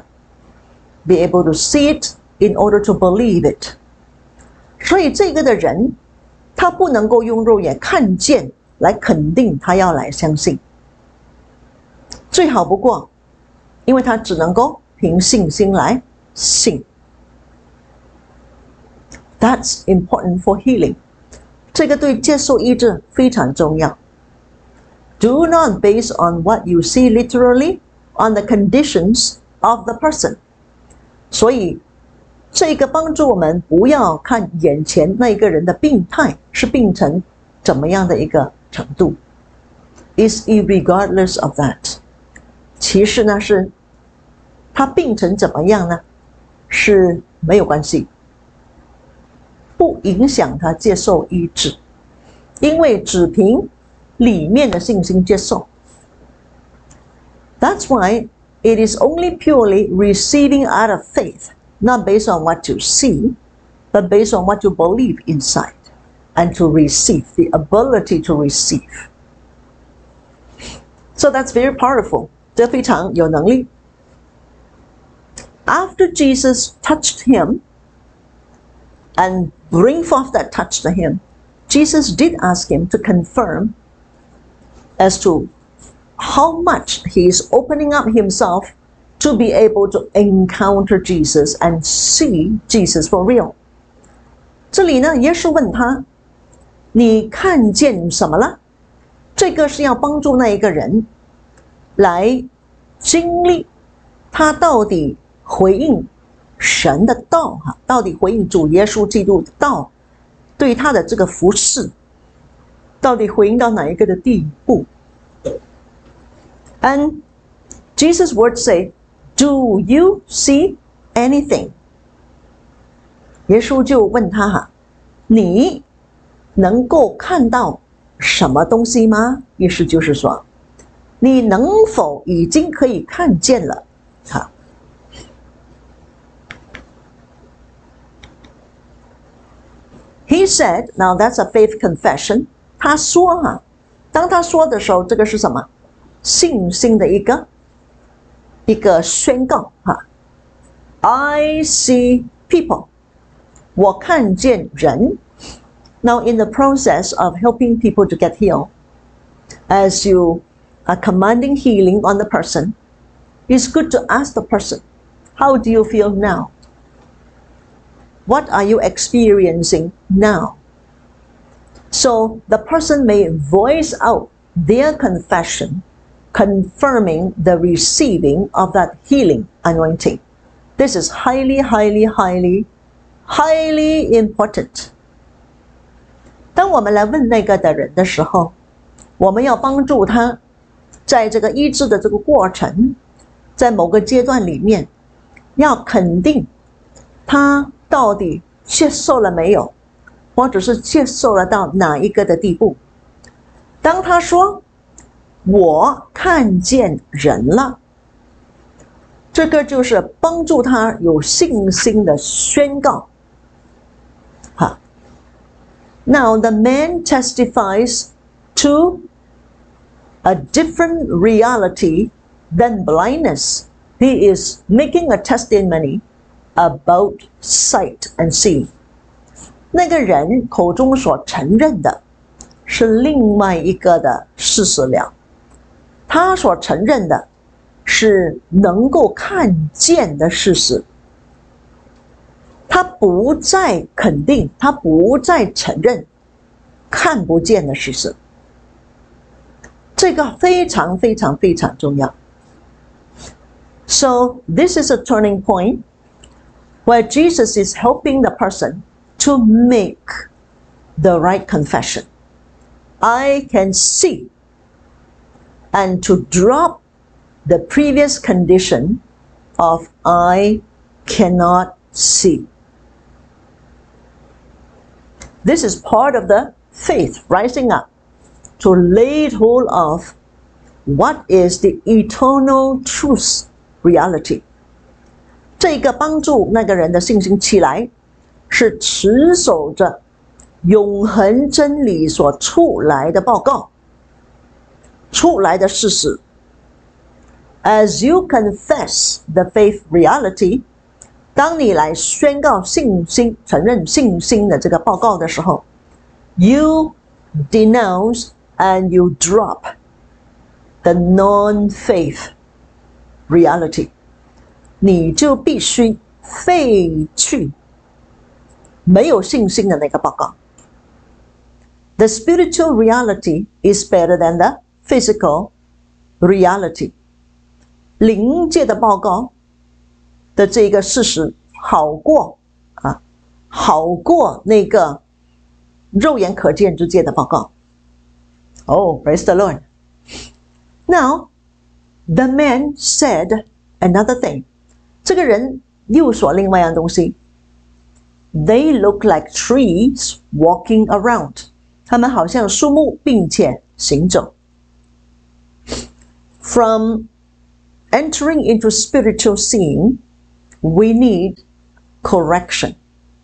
S1: be able to see it in order to believe it. 所以这个的人，他不能够用肉眼看见来肯定他要来相信。最好不过，因为他只能够凭信心来信。That's important for healing. 这个对接受医治非常重要。Do not base on what you see literally on the conditions of the person. 所以，这个帮助我们不要看眼前那个人的病态是病成怎么样的一个程度。Is irregardless of that. 其实呢是，他病成怎么样呢？是没有关系，不影响他接受医治，因为只凭里面的信心接受。That's why it is only purely receiving out of faith, not based on what you see, but based on what you believe inside, and to receive, the ability to receive. So that's very powerful. 这非常有能力。After Jesus touched him and bring forth that touch to him, Jesus did ask him to confirm as to how much he is opening up himself to be able to encounter Jesus and see Jesus for real. 这里呢，耶稣问他：“你看见什么了？”这个是要帮助那一个人来经历他到底回应神的道哈，到底回应主耶稣基督的道对他的这个服事，到底回应到哪一个的地步 ？And Jesus' words say, "Do you see anything?" 耶稣就问他哈，你能够看到什么东西吗？意思就是说，你能否已经可以看见了？哈。He said, now that's a faith confession. 他说哈，当他说的时候，这个是什么？信心的一个一个宣告哈。I see people. 我看见人。Now, in the process of helping people to get healed, as you are commanding healing on the person, it's good to ask the person, how do you feel now? What are you experiencing now? So the person may voice out their confession, confirming the receiving of that healing anointing. This is highly, highly, highly, highly important. 当我们来问那个的人的时候，我们要帮助他在这个医治的这个过程，在某个阶段里面，要肯定他到底接受了没有，或者是接受了到哪一个的地步。当他说我看见人了，这个就是帮助他有信心的宣告。好 Now the man testifies to a different reality than blindness. He is making a testimony about sight and see. 那个人口中所承认的是另外一个的事实了，他所承认的是能够看见的事实，他不再肯定，他不再承认看不见的事实。这个非常非常非常重要。So this is a turning point where Jesus is helping the person to make the right confession. I can see, and to drop the previous condition of I cannot see. This is part of the faith rising up to lay hold of what is the eternal truth reality. 这个帮助那个人的信心起来，是持守着永恒真理所出来的报告，出来的事实。As you confess the faith reality, 当你来宣告信心、承认信心的这个报告的时候 ，you denounce and you drop the non-faith reality. 你就必须废去没有信心的那个报告。The spiritual reality is better than the physical reality. 灵界的报告的这个事实好过啊，好过那个肉眼可见之界的报告。Oh, praise the Lord. Now, the man said another thing. 这个人又说另外一样东西。They look like trees walking around. 他们好像树木，并且行走。From entering into spiritual seeing, we need correction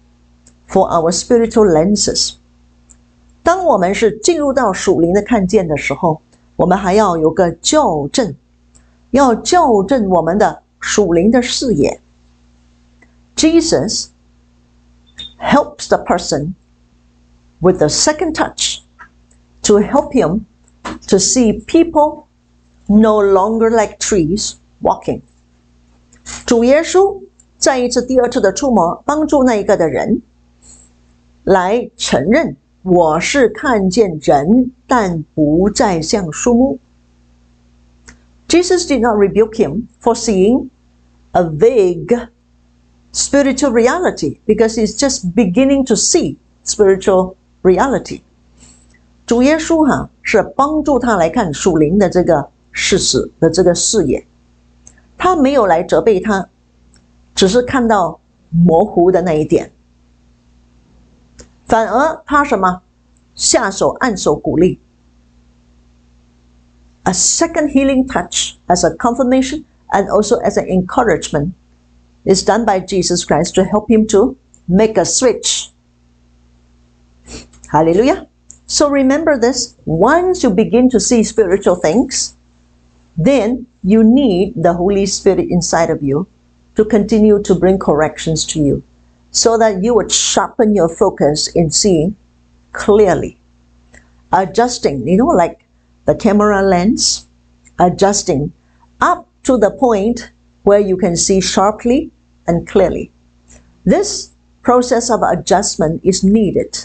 S1: for our spiritual lenses. 当我们是进入到属灵的看见的时候，我们还要有个校正，要校正我们的属灵的视野。Jesus helps the person with the second touch to help him to see people no longer like trees walking. 主耶稣再一次第二次的触摸，帮助那一个的人来承认我是看见人，但不再像树木。Jesus did not rebuke him for seeing a vague spiritual reality because he's just beginning to see spiritual reality. 主耶稣哈是帮助他来看属灵的这个事实的这个视野，他没有来责备他，只是看到模糊的那一点，反而他什么下手按手鼓励。A second healing touch as a confirmation and also as an encouragement is done by Jesus Christ to help him to make a switch. Hallelujah. So remember this, once you begin to see spiritual things, then you need the Holy Spirit inside of you to continue to bring corrections to you. so that you would sharpen your focus in seeing clearly. Adjusting, you know, like the camera lens, adjusting up to the point where you can see sharply and clearly. This process of adjustment is needed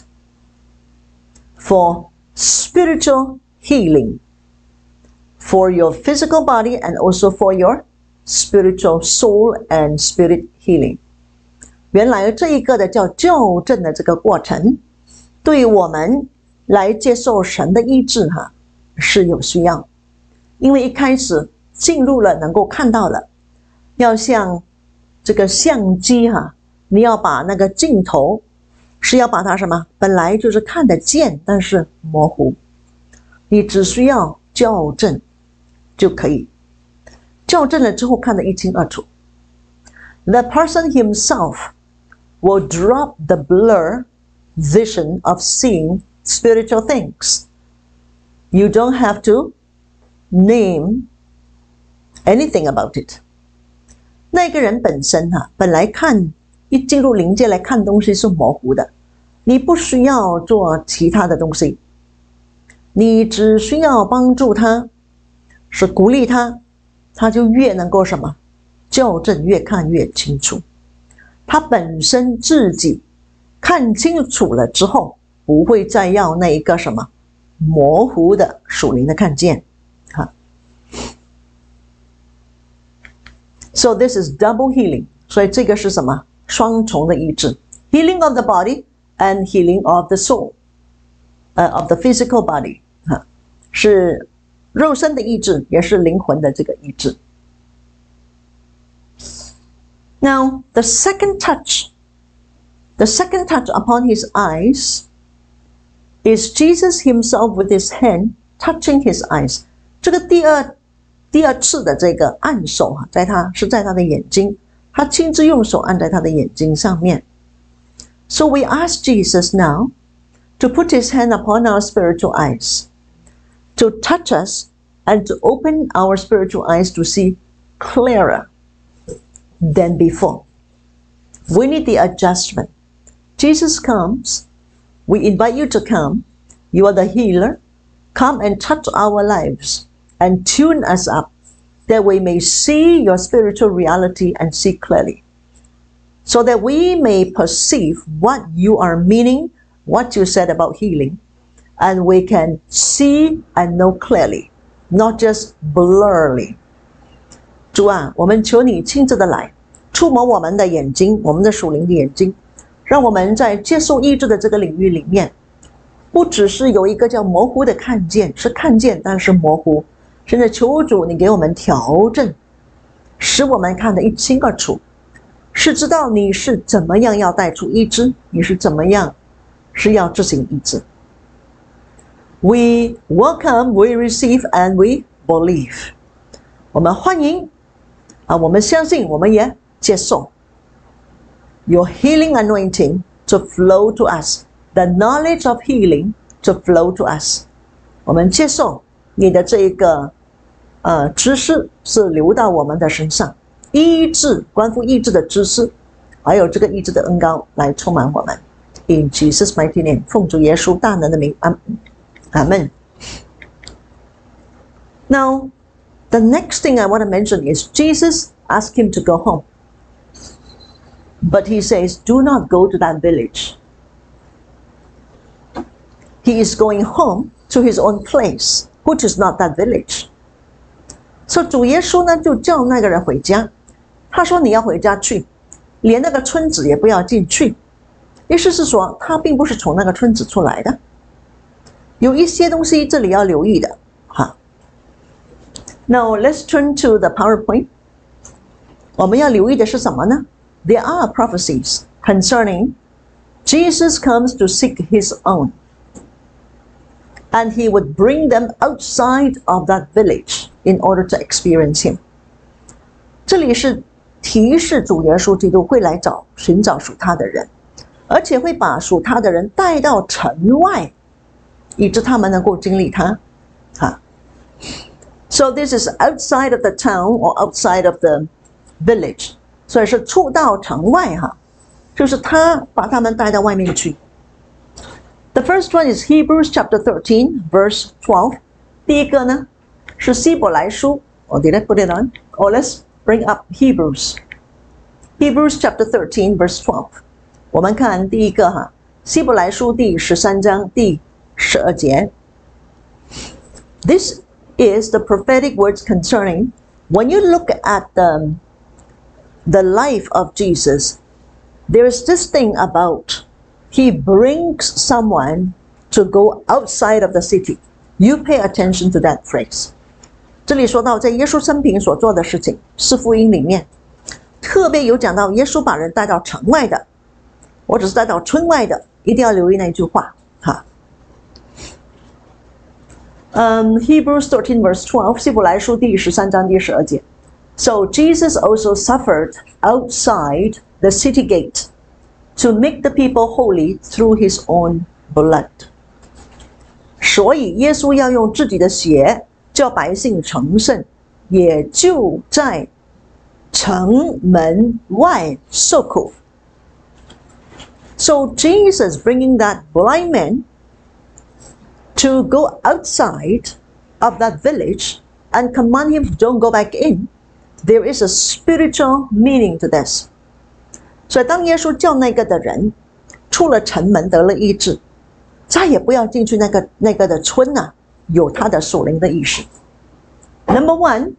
S1: for spiritual healing, for your physical body and also for your spiritual soul and spirit healing. 原来这一个的叫校正的这个过程，对于我们来接受神的医治哈是有需要，因为一开始进入了能够看到了，要像这个相机哈，你要把那个镜头是要把它什么？本来就是看得见，但是模糊，你只需要校正就可以，校正了之后看得一清二楚。The person himself will drop the blur vision of seeing spiritual things. You don't have to name anything about it. 那个人本身哈、啊，本来看一进入灵界来看东西是模糊的，你不需要做其他的东西，你只需要帮助他，是鼓励他，他就越能够什么校正，越看越清楚。他本身自己看清楚了之后，不会再要那一个什么模糊的属灵的看见。哈 So this is double healing. 所以这个是什么？双重的医治 ，healing of the body and healing of the soul, 呃、uh, of the physical body. 哈，是肉身的医治，也是灵魂的这个医治。Now the second touch, the second touch upon his eyes is Jesus himself with his hand touching his eyes. 这个第二第二次的这个按手啊，在他是在他的眼睛，他亲自用手按在他的眼睛上面。So we ask Jesus now to put his hand upon our spiritual eyes, to touch us and to open our spiritual eyes to see clearer than before. We need the adjustment. Jesus comes. We invite you to come. You are the healer. Come and touch our lives and tune us up that we may see your spiritual reality and see clearly, so that we may perceive what you are meaning, what you said about healing, and we can see and know clearly, not just blurrly. 主啊，我们求你亲自的来触摸我们的眼睛，我们的属灵的眼睛，让我们在接受医治的这个领域里面，不只是有一个叫模糊的看见，是看见但是模糊。甚至求主你给我们调整，使我们看得一清二楚，是知道你是怎么样要带出医治，你是怎么样是要执行医治。We welcome, we receive, and we believe. 我们欢迎啊，我们相信，我们也接受 Your healing anointing to flow to us, the knowledge of healing to flow to us. 我们接受你的这一个呃知识是流到我们的身上，医治关乎医治的知识，还有这个医治的恩膏来充满我们。In Jesus' mighty name， 奉主耶稣大能的名，阿阿门。Now, the next thing I want to mention is Jesus asked him to go home, but he says, "Do not go to that village." He is going home to his own place, which is not that village. So 主耶稣呢就叫那个人回家，他说你要回家去，连那个村子也不要进去。意思是说他并不是从那个村子出来的。有一些东西这里要留意的哈。Now let's turn to the PowerPoint. 我们要留意的是什么呢？ There are prophecies concerning Jesus comes to seek his own, and he would bring them outside of that village in order to experience him. 这里是提示主耶稣基督会来找寻找属他的人，而且会把属他的人带到城外，以致他们能够经历他。哈 So this is outside of the town or outside of the village. 所以是出到城外哈。 就是他把他们带到外面去。The first one is Hebrews chapter thirteen, verse twelve. 第一个呢是希伯来书。Or did I put it on? Or let's bring up Hebrews. Hebrews chapter thirteen, verse twelve. 我们看第一个哈，希伯来书第十三章第十二节。This is the prophetic words concerning. When you look at the the life of Jesus, there is this thing about he brings someone to go outside of the city. You pay attention to that phrase. 这里说到在耶稣生平所做的事情，是福音里面特别有讲到耶稣把人带到城外的，或者是带到村外的，一定要留意那句话哈。Um, Hebrews thirteen verse twelve, 希伯来书第十三章第十二节。So Jesus also suffered outside the city gate to make the people holy through his own blood. 所以耶稣要用自己的血叫百姓成圣，也就在城门外受苦。So Jesus bringing that blind man to go outside of that village and command him don't go back in. There is a spiritual meaning to this. 所以当耶稣叫那个的人出了城门得了医治，再也不要进去那个那个的村啊，有他的属灵的意识。Number one,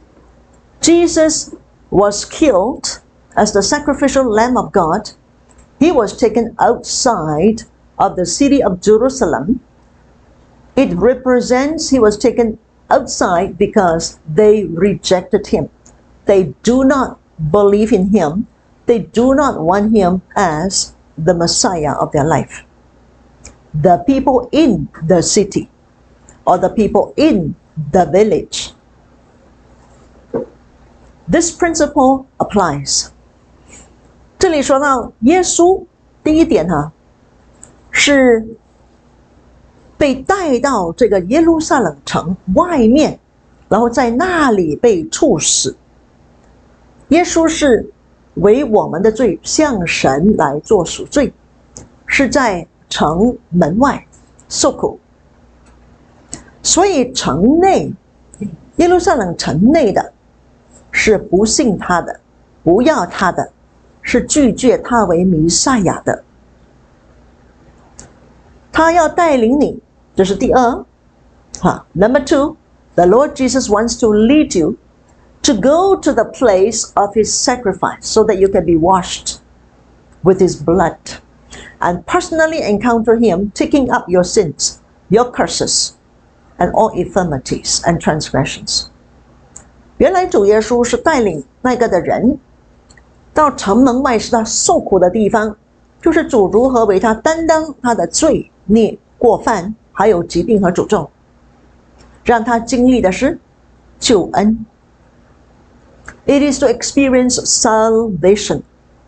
S1: Jesus was killed as the sacrificial Lamb of God. He was taken outside of the city of Jerusalem. It represents he was taken outside because they rejected him. They do not believe in him. They do not want him as the Messiah of their life. The people in the city or the people in the village. This principle applies. 这里说到耶稣，第一点哈，是被带到这个耶路撒冷城外面，然后在那里被处死。耶稣是为我们的罪向神来做赎罪，是在城门外受苦。所以城内，耶路撒冷城内的是不信他的，不要他的，是拒绝他为弥赛亚的。他要带领你，这是第二。好 ，Number two, the Lord Jesus wants to lead you to go to the place of his sacrifice so that you can be washed with his blood and personally encounter him taking up your sins, your curses, and all infirmities and transgressions. 原来主耶稣是带领那个的人到城门外，是他受苦的地方，就是主如何为他担当他的罪孽过犯，还有疾病和诅咒，让他经历的是救恩。It is to experience salvation.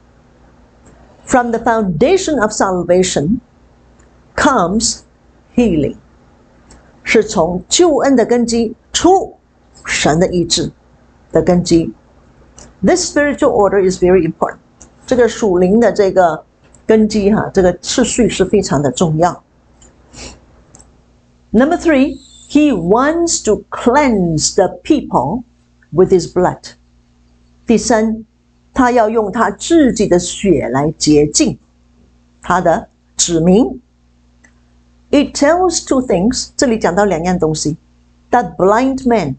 S1: From the foundation of salvation comes healing. 是从救恩的根基出神的医治的根基。This spiritual order is very important. 这个属灵的这个根基哈，这个次序是非常的重要。Number three, he wants to cleanse the people with his blood. 第三，他要用他自己的血来洁净他的子民。It tells two things. 这里讲到两样东西。That blind man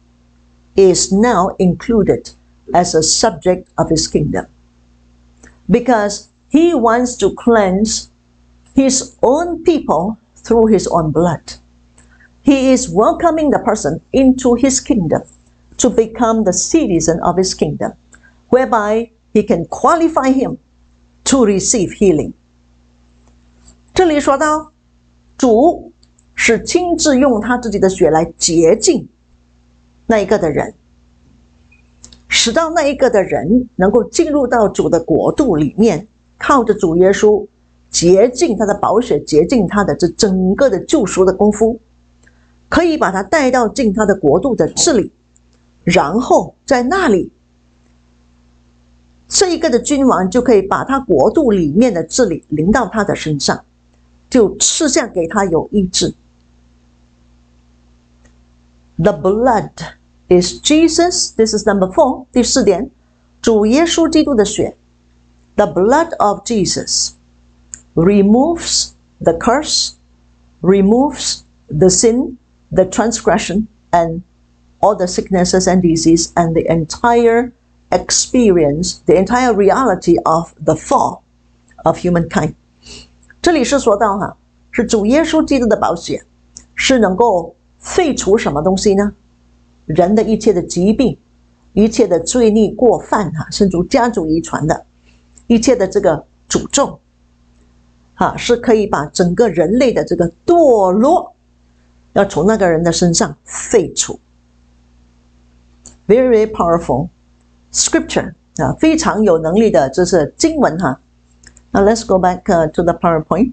S1: is now included as a subject of his kingdom, because he wants to cleanse his own people through his own blood. He is welcoming the person into his kingdom to become the citizen of his kingdom, whereby he can qualify him to receive healing. 这里说到主是亲自用他自己的血来洁净那一个的人，使到那一个的人能够进入到主的国度里面，靠着主耶稣洁净他的宝血，洁净他的这整个的救赎的功夫，可以把他带到进他的国度的治理，然后在那里这一个的君王就可以把他国度里面的治理临到他的身上，就赐下给他有医治。The blood is Jesus. This is number four. 第四点，主耶稣基督的血。The blood of Jesus removes the curse, removes the sin, the transgression, and all the sicknesses and disease, and the entire experience, the entire reality of the fall of humankind. 这里是说到哈，是主耶稣基督的宝血，是能够废除什么东西呢？人的一切的疾病，一切的罪孽过犯哈，甚至家族遗传的一切的这个诅咒，哈，是可以把整个人类的这个堕落，要从那个人的身上废除。Very, very powerful scripture 啊，非常有能力的，这是经文哈。Now let's go back、uh, to the PowerPoint.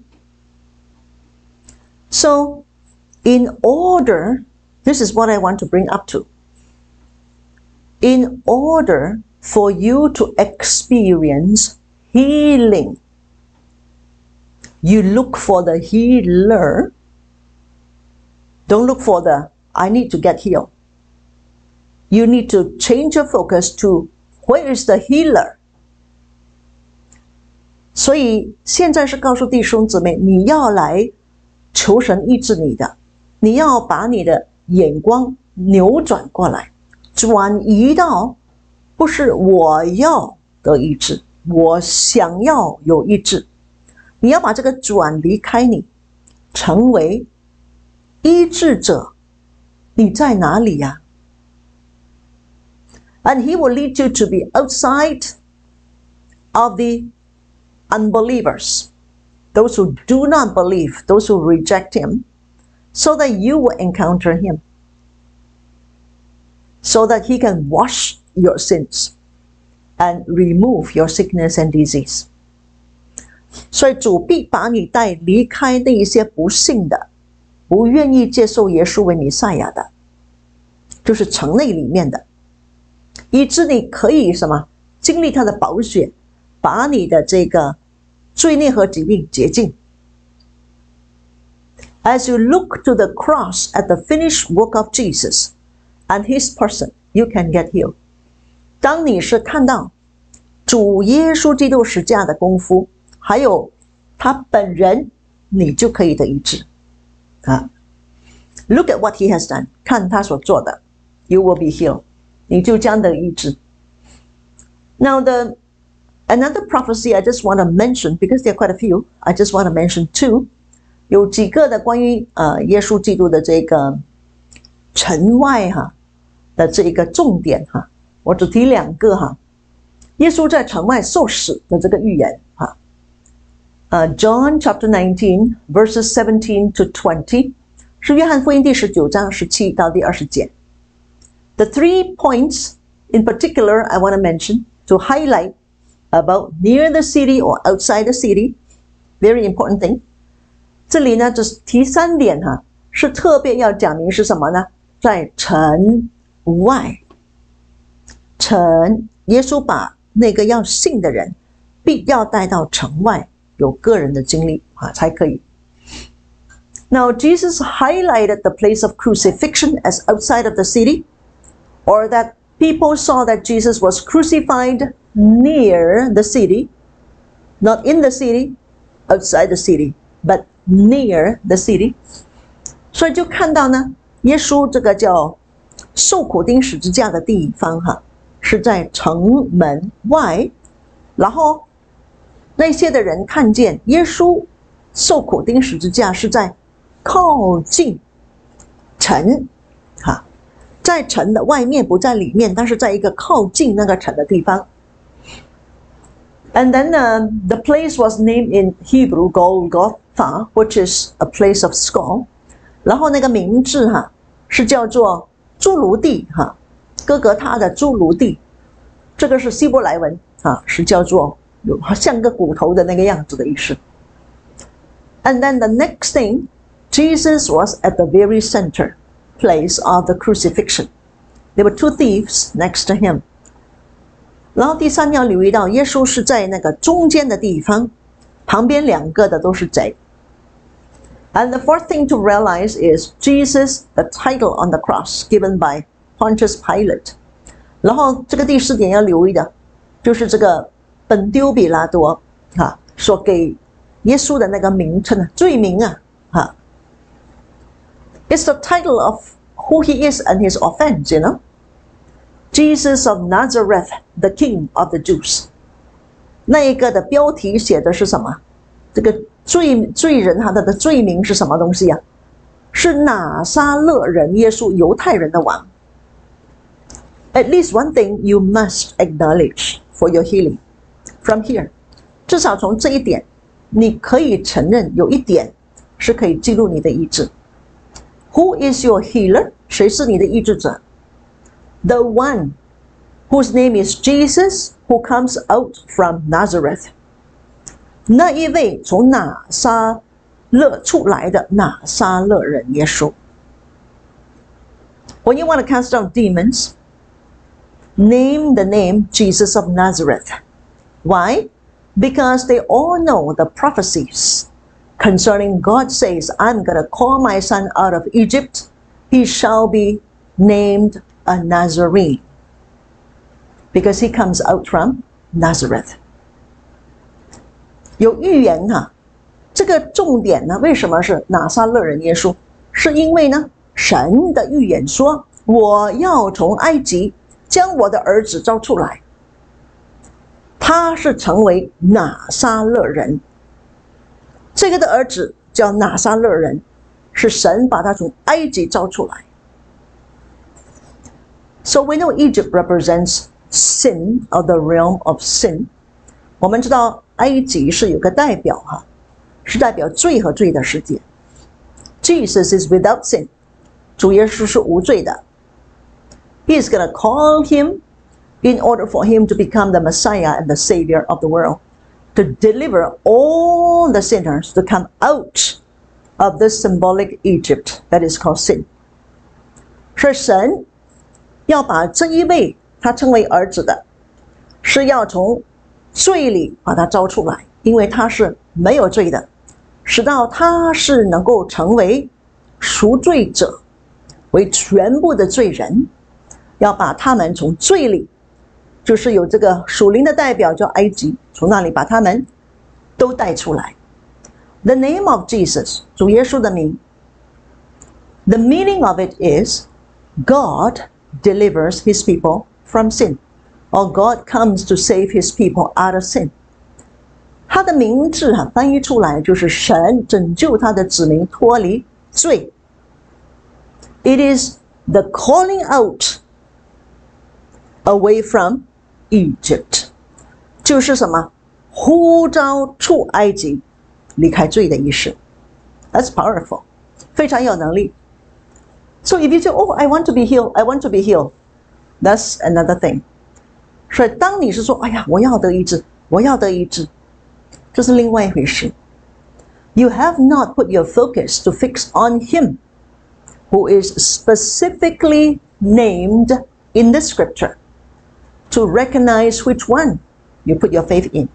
S1: So, in order, this is what I want to bring up to. In order for you to experience healing, you look for the healer. Don't look for the, I need to get healed. You need to change your focus to, where is the healer? 所以现在是告诉弟兄姊妹，你要来求神医治你的，你要把你的眼光扭转过来，转移到不是我要得医治，我想要有医治，你要把这个转离开你，成为医治者。你在哪里呀？And he will lead you to be outside of the unbelievers, those who do not believe, those who reject him, so that you will encounter him, so that he can wash your sins and remove your sickness and disease. 所以主必把你带离开那一些不信的，不愿意接受耶稣为弥赛亚的，就是城内里面的，以致你可以什么经历他的宝血，把你的这个罪孽和疾病洁净。As you look to the cross at the finished work of Jesus and his person, you can get healed. 当你是看到主耶稣基督十架的功夫，还有他本人，你就可以得医治。啊 ，Look at what he has done. 看他所做的 ，You will be healed. 你就将得医治。Now the another prophecy I just want to mention, because there are quite a few, I just want to mention two. 有几个的关于呃耶稣基督的这个城外哈的这个重点哈，我只提两个哈。耶稣在城外受死的这个预言哈，呃 John chapter nineteen verses seventeen to twenty 是约翰福音第十九章十七到第二十节。The three points in particular I want to mention to highlight about near the city or outside the city, very important thing. 这里呢就是提三点哈，是特别要讲明是什么呢？在城外，城耶稣把那个要信的人必要带到城外，有个人的经历啊才可以。Now Jesus highlighted the place of crucifixion as outside of the city, or that people saw that Jesus was crucified near the city, not in the city, outside the city, but near the city. 所以就看到呢，耶稣这个叫受苦钉十字架的地方哈，是在城门外，然后那些的人看见耶稣受苦钉十字架是在靠近城哈。在城的外面，不在里面，但是在一个靠近那个城的地方。And then、uh, the place was named in Hebrew Golgotha, which is a place of skull. 然后那个名字哈是叫做侏儒地哈，哥格他的侏儒地，这个是希伯来文哈，是叫做有像个骨头的那个样子的意思。And then the next thing, Jesus was at the very center.place of the crucifixion. There were two thieves next to him. 然后第三要留意到，耶稣是在那个中间的地方，旁边两个的都是贼。And the fourth thing to realize is Jesus, the title on the cross given by Pontius Pilate. 然后这个第四点要留意的，就是这个本丢比拉多啊所给耶稣的那个名称啊，罪名啊，啊 ，It's the title of who he is and his offense, you know. Jesus of Nazareth, the King of the Jews. 那一个的标题写的是什么？这个罪罪人他的罪名是什么东西啊？是拿撒勒人耶稣，犹太人的王。At least one thing you must acknowledge for your healing from here. 至少从这一点，你可以承认有一点是可以记录你的医治。Who is your healer? 谁是你的医治者？ The one whose name is Jesus, who comes out from Nazareth. 那一位从拿撒勒出来的拿撒勒人耶稣。When you want to cast out demons, name the name Jesus of Nazareth. Why? Because they all know the prophecies concerning God says, I'm going to call my son out of Egypt. He shall be named a Nazarene. Because he comes out from Nazareth. 有预言啊，这个重点呢，为什么是拿撒勒人耶稣？是因为呢，神的预言说，我要从埃及将我的儿子招出来，他是成为拿撒勒人。这个的儿子叫拿撒勒人，是神把他从埃及招出来。So we know Egypt represents sin, or the realm of sin. 我们知道埃及是有个代表哈，是代表罪和罪的世界。Jesus is without sin. 主耶稣是无罪的。He is going to call him in order for him to become the Messiah and the Savior of the world, to deliver all the sinners to come out of this symbolic Egypt that is called sin. 是神要把这一位他称为儿子的，是要从罪里把他招出来，因为他是没有罪的，使到他是能够成为赎罪者，为全部的罪人，要把他们从罪里，就是有这个属灵的代表叫埃及，从那里把他们都带出来。The name of Jesus, 主耶稣的名。The meaning of it is God delivers his people from sin, or God comes to save his people out of sin. 他的名字啊，翻译出来就是神拯救他的子民脱离罪。It is the calling out away from Egypt. 就是什么？呼召出埃及，离开罪的意思。That's powerful. 非常有能力。So if you say, oh, I want to be healed, I want to be healed. That's another thing. 所以当你是说，哎呀，我要得医治，我要得医治，这是另外一回事。You have not put your focus to fix on him, who is specifically named in the scripture, to recognize which one you put your faith in.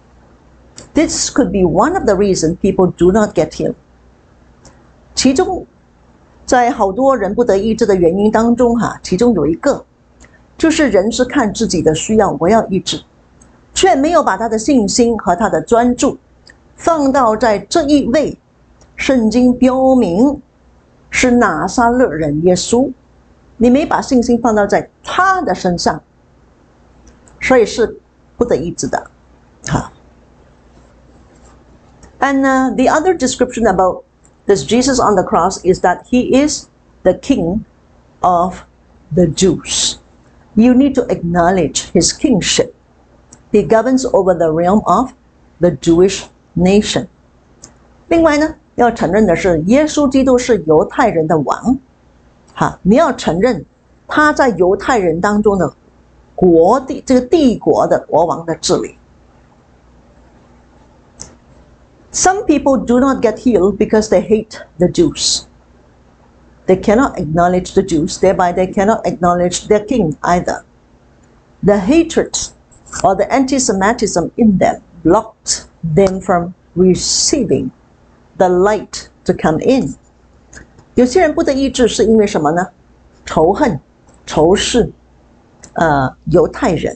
S1: This could be one of the reasons people do not get healed. 其中在好多人不得医治的原因当中哈，其中有一个就是人是看自己的需要，我要医治，却没有把他的信心和他的专注放到在这一位圣经标明是拿撒勒人耶稣，你没把信心放到在他的身上，所以是不得医治的哈。And uh, the other description about this Jesus on the cross is that he is the King of the Jews. You need to acknowledge his kingship. He governs over the realm of the Jewish nation. 另外呢，要承认的是，耶稣基督是犹太人的王。哈，你要承认他在犹太人当中的国帝，这个帝国的国王的治理。Some people do not get healed because they hate the Jews. They cannot acknowledge the Jews, thereby they cannot acknowledge their king either. The hatred or the anti-Semitism in them blocked them from receiving the light to come in. 有些人不得医治是因为什么呢？仇恨、仇视，呃，犹太人。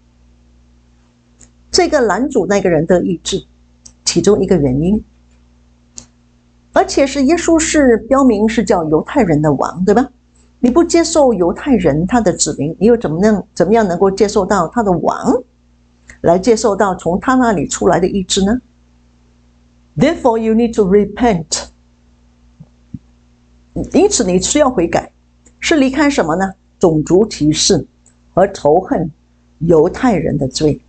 S1: 这个拦阻那个人得医治，其中一个原因。而且是耶稣是标明是叫犹太人的王，对吧？你不接受犹太人他的指明，你又怎么样怎么样能够接受到他的王，来接受到从他那里出来的医治呢？ Therefore, you need to repent. 因此你需要悔改，是离开什么呢？种族歧视和仇恨犹太人的罪，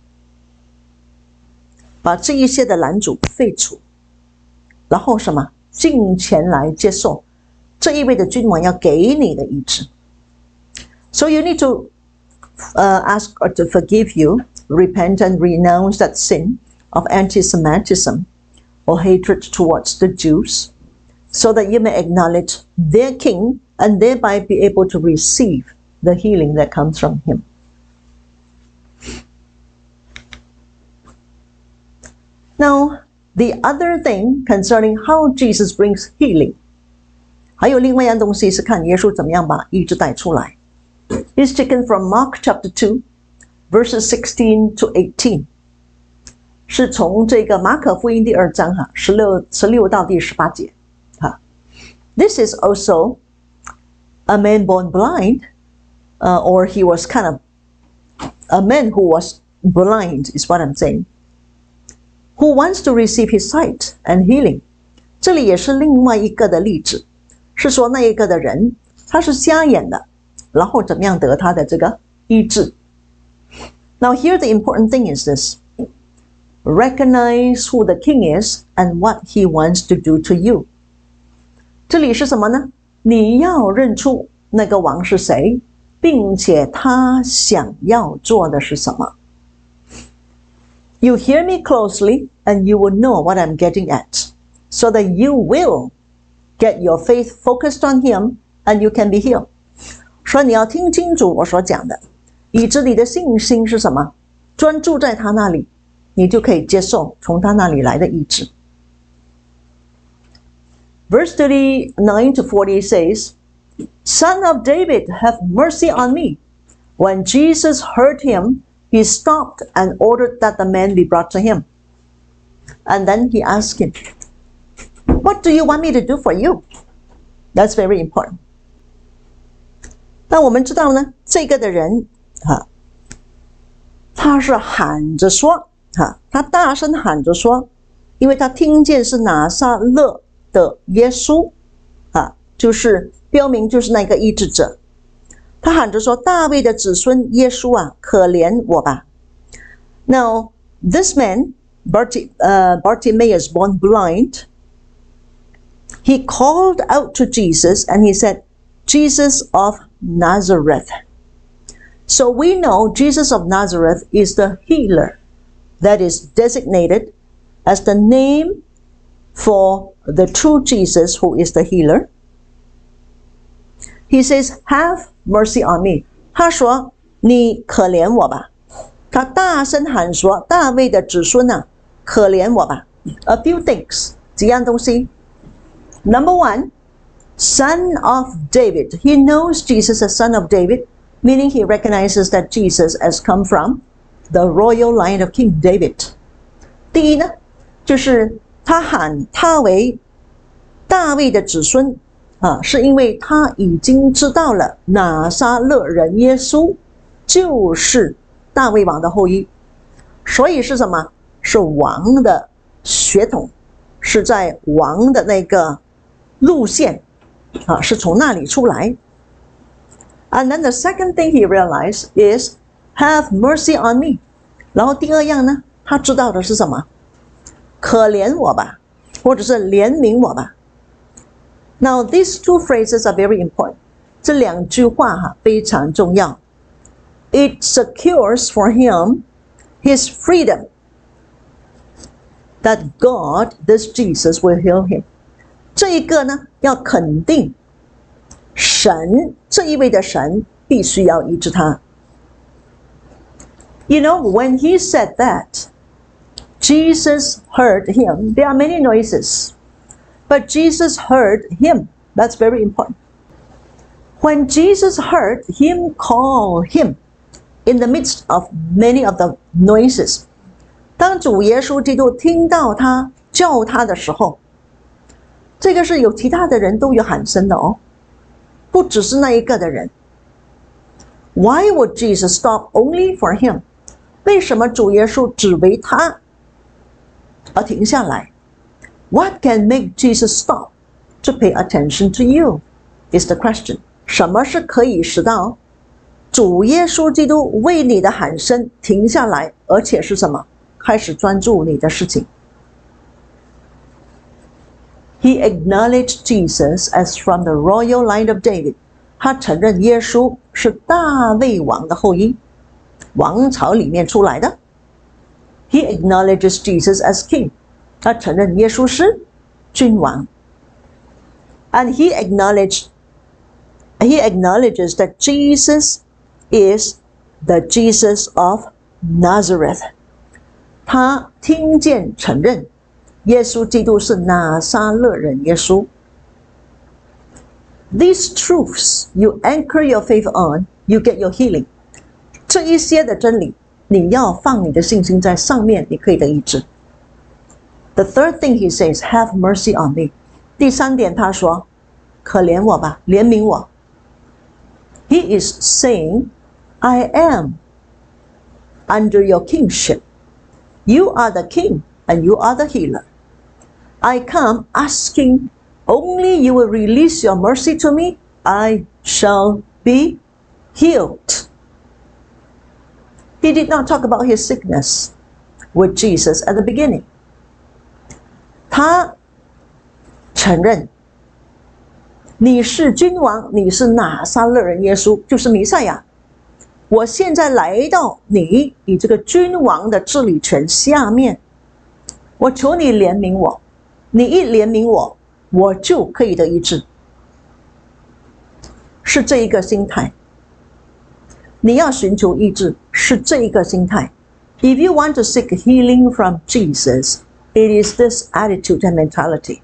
S1: 把这一些的拦阻废除，然后什么？进前来接受这一位的君王要给你的医治。So you need to uh, ask God to forgive you, repent and renounce that sin of anti-Semitism or hatred towards the Jews, so that you may acknowledge their king and thereby be able to receive the healing that comes from him. Now, the other thing concerning how Jesus brings healing, 还有另外一样东西是看耶稣怎么样把医治带出来。is taken from Mark chapter two, verses sixteen to eighteen. 是从这个马可福音第二章哈，十六十六到第十八节哈。This is also a man born blind, uh, or he was kind of a man who was blind, is what I'm saying, who wants to receive his sight and healing. 这里也是另外一个的例子，是说那一个的人他是瞎眼的，然后怎么样得他的这个医治。Now here the important thing is this. Recognize who the king is and what he wants to do to you. 这里是什么呢？你要认出那个王是谁，并且他想要做的是什么。You hear me closely and you will know what I'm getting at, so that you will get your faith focused on him and you can be healed. 所以你要听清楚我所讲的，以致你的信心是什么？专注在他那里，你就可以接受从他那里来的医治。Verse thirty-nine to forty says, Son of David, have mercy on me. When Jesus heard him, he stopped and ordered that the man be brought to him. And then he asked him, What do you want me to do for you? That's very important. 那我们知道呢，这个的人哈，他是喊着说哈，他大声喊着说，因为他听见是拿撒勒的耶稣啊，就是标明就是那个医治者。他喊着说，大卫的子孙耶稣啊，可怜我吧。Now this man, Barti, uh, Bartimaeus, born blind, he called out to Jesus and he said, Jesus of Nazareth. So we know Jesus of Nazareth is the healer that is designated as the name for the true Jesus who is the healer. He says, have mercy on me. 他说，你可怜我吧。他大声喊说，大卫的子孙啊，可怜我吧。A few things, 几样东西。Number one, Son of David. He knows Jesus as Son of David, meaning he recognizes that Jesus has come from the royal line of King David. 第一呢，就是他喊他为大卫的子孙啊，是因为他已经知道了拿撒勒人耶稣就是大卫王的后裔，所以是什么？是王的血统，是在王的那个路线啊，是从那里出来。And then the second thing he realized is, have mercy on me. 然后第二样呢，他知道的是什么？可怜我吧，或者是怜悯我吧。Now these two phrases are very important. 这两句话哈非常重要。It secures for him his freedom that God, this Jesus, will heal him. 这一个呢，要肯定神这一位的神必须要医治他。 You know, when he said that, Jesus heard him. There are many noises, but Jesus heard him. That's very important. When Jesus heard him call him in the midst of many of the noises, 当主耶稣基督听到他叫他的时候，这个是有其他的人都有喊声的哦，不只是那一个的人。Why would Jesus stop only for him? 为什么主耶稣只为他而停下来？ What can make Jesus stop to pay attention to you? Is the question. 什么是可以使到主耶稣基督为你的喊声停下来，而且是什么？开始专注你的事情。He acknowledged Jesus as from the royal line of David. 他承认耶稣是大卫王的后裔，王朝里面出来的。He acknowledges Jesus as king. 他承认耶稣是君王。And he acknowledged, he acknowledges that Jesus is the Jesus of Nazareth. 他听见承认耶稣基督是拿撒勒人耶稣。These truths you anchor your faith on, you get your healing. 这一些的真理，你要放你的信心在上面，你可以得医治。The third thing he says, have mercy on me. 第三点他说，可怜我吧，怜悯我。He is saying, I am under your kingship. You are the king and you are the healer. I come asking only you will release your mercy to me. I shall be healed. He did not talk about his sickness with Jesus at the beginning. 他承认你是君王，你是拿撒勒人耶稣，就是弥赛亚。我现在来到你以这个君王的治理权下面，我求你怜悯我，你一怜悯我，我就可以得医治。是这一个心态，你要寻求医治，是这一个心态。If you want to seek healing from Jesus, it is this attitude and mentality.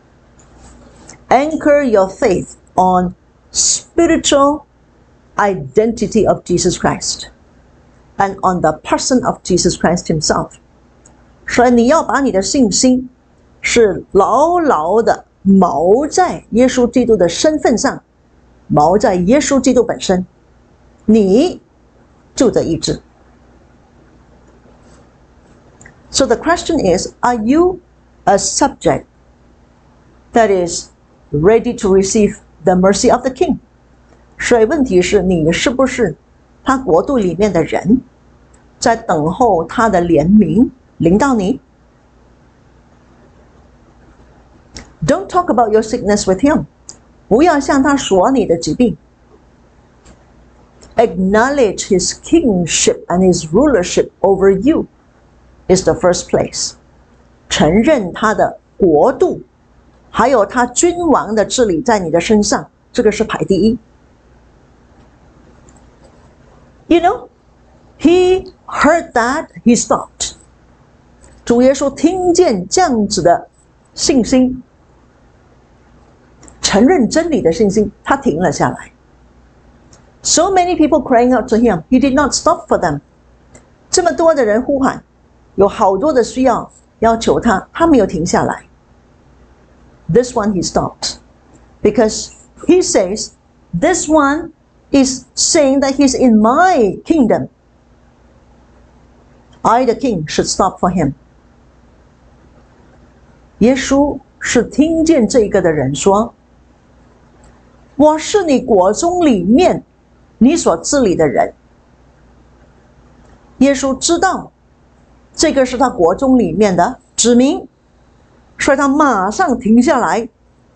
S1: Anchor your faith on spiritual identity of Jesus Christ and on the person of Jesus Christ himself. 所以你要把你的信心是牢牢的锚在耶稣基督的身份上，锚在耶稣基督本身，你就得医治。So the question is, are you a subject that is ready to receive the mercy of the king? 所以问题是你是不是他国度里面的人，在等候他的怜悯临到你。Don't talk about your sickness with him. 不要向他说你的疾病。Acknowledge his kingship and his rulership over you is the first place. 承认他的国度，还有他君王的治理在你的身上，这个是排第一。You know, he heard that, he stopped. 主耶稣听见这样子的信心，承认真理的信心，他停了下来。So many people crying out to him, he did not stop for them. 这么多的人呼喊，有好多的需要要求他，他没有停下来。This one he stopped because he says, this one is saying that he's in my kingdom. I, the king, should stop for him. 耶稣是听见这个的人说，我是你国中里面你所治理的人。耶稣知道这个是他国中里面的子民，所以他马上停下来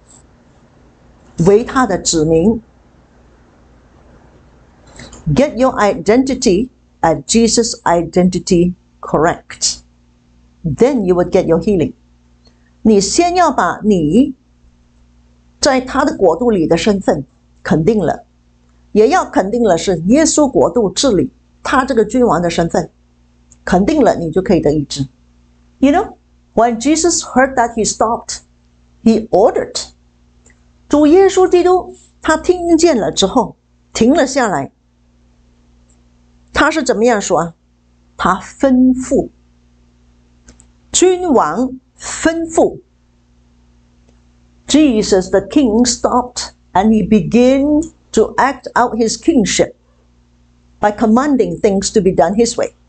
S1: 为他的子民。Get your identity and Jesus' identity correct. Then you would get your healing. 你先要把你在他的国度里的身份肯定了，也要肯定了是耶稣国度治理他这个君王的身份，肯定了你就可以得医治。You know, when Jesus heard that, he stopped. He ordered. 主耶稣基督他听见了之后，停了下来。他是怎么样说啊？他吩咐，君王吩咐。Jesus, the king, stopped and he began to act out his kingship by commanding things to be done his way.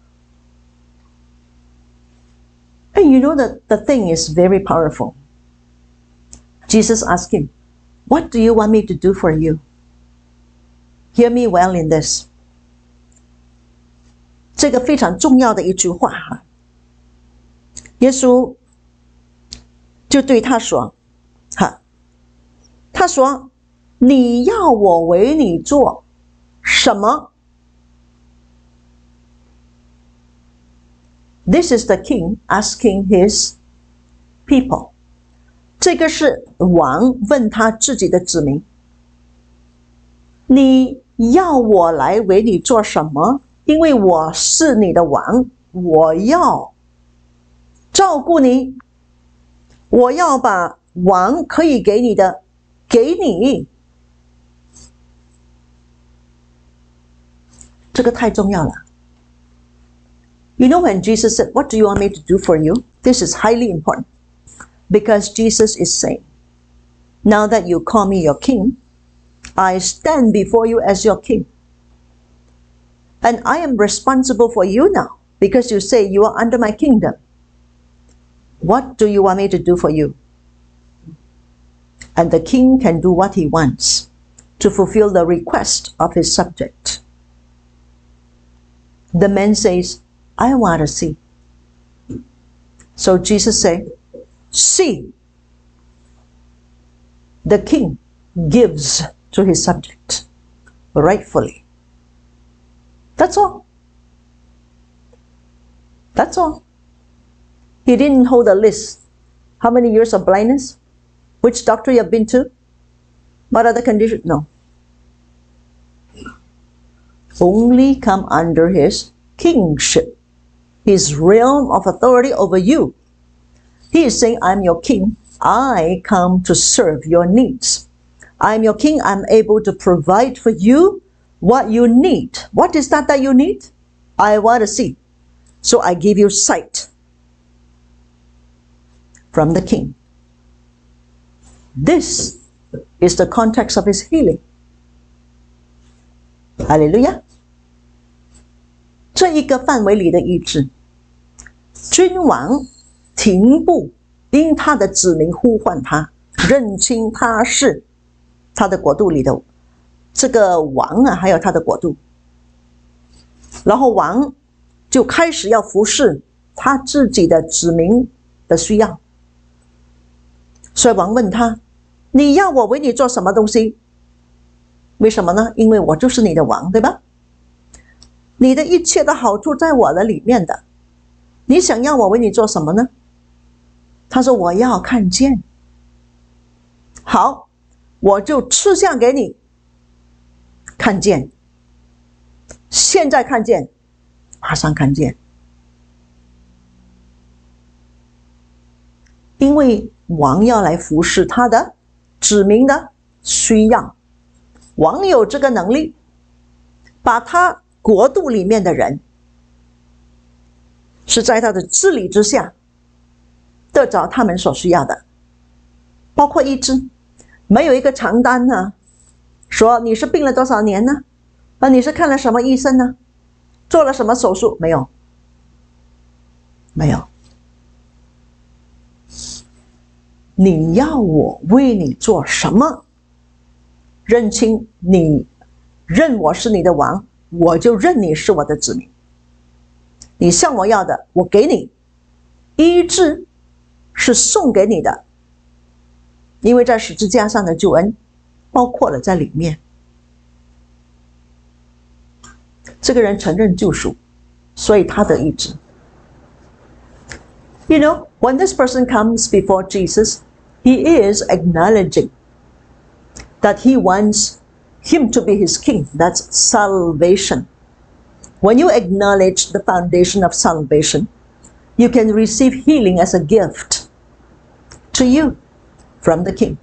S1: And you know that the thing is very powerful. Jesus asked him, "What do you want me to do for you?" Hear me well in this. 这个非常重要的一句话哈，耶稣就对他说，哈，他说，你要我为你做什么？ This is the king asking his people. 这个是王问他自己的子民，你要我来为你做什么？因为我是你的王，我要照顾你，我要把王可以给你的给你。这个太重要了。You know, when Jesus said, "What do you want me to do for you?" This is highly important, because Jesus is saying, "Now that you call me your king, I stand before you as your king. And I am responsible for you now, because you say you are under my kingdom. What do you want me to do for you?" And the king can do what he wants to fulfill the request of his subject. The man says, "I want to see." So Jesus said, "See." The king gives to his subject rightfully. That's all. That's all. He didn't hold a list. How many years of blindness? Which doctor you have been to? What other condition? No. Only come under his kingship, his realm of authority over you. He is saying, "I'm your king. I come to serve your needs. I'm your king. I'm able to provide for you what you need." What is that that you need? I want to see. So I give you sight from the king. This is the context of his healing. Hallelujah. 这一个范围里的医治，君王停步，因他的子民呼唤他，认清他是他的国度里的这个王啊，还有他的国度。然后王就开始要服侍他自己的子民的需要。所以王问他，你要我为你做什么东西？为什么呢？因为我就是你的王，对吧？你的一切的好处在我的里面的，你想要我为你做什么呢？他说，我要看见。好，我就赐下给你看见。现在看见，马上看见。因为王要来服侍他的子民的需要，王有这个能力，把他国度里面的人是在他的治理之下得着他们所需要的，包括医治。没有一个长单呢，说你是病了多少年呢？啊，你是看了什么医生呢？做了什么手术？没有，没有。你要我为你做什么？认清你，认我是你的王，我就认你是我的子民。你向我要的，我给你。医治是送给你的，因为在十字架上的救恩包括了在里面。这个人承认救赎，所以他得医治。You know, when this person comes before Jesus, he is acknowledging that he wants him to be his king. That's salvation. When you acknowledge the foundation of salvation, you can receive healing as a gift to you from the King.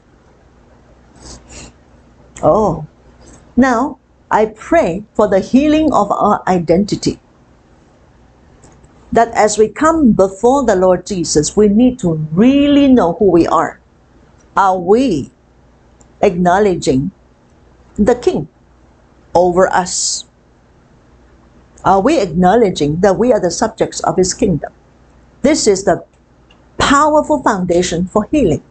S1: Oh, now I pray for the healing of our identity. That as we come before the Lord Jesus, we need to really know who we are. Are we acknowledging the King over us? Are we acknowledging that we are the subjects of His kingdom? This is the powerful foundation for healing.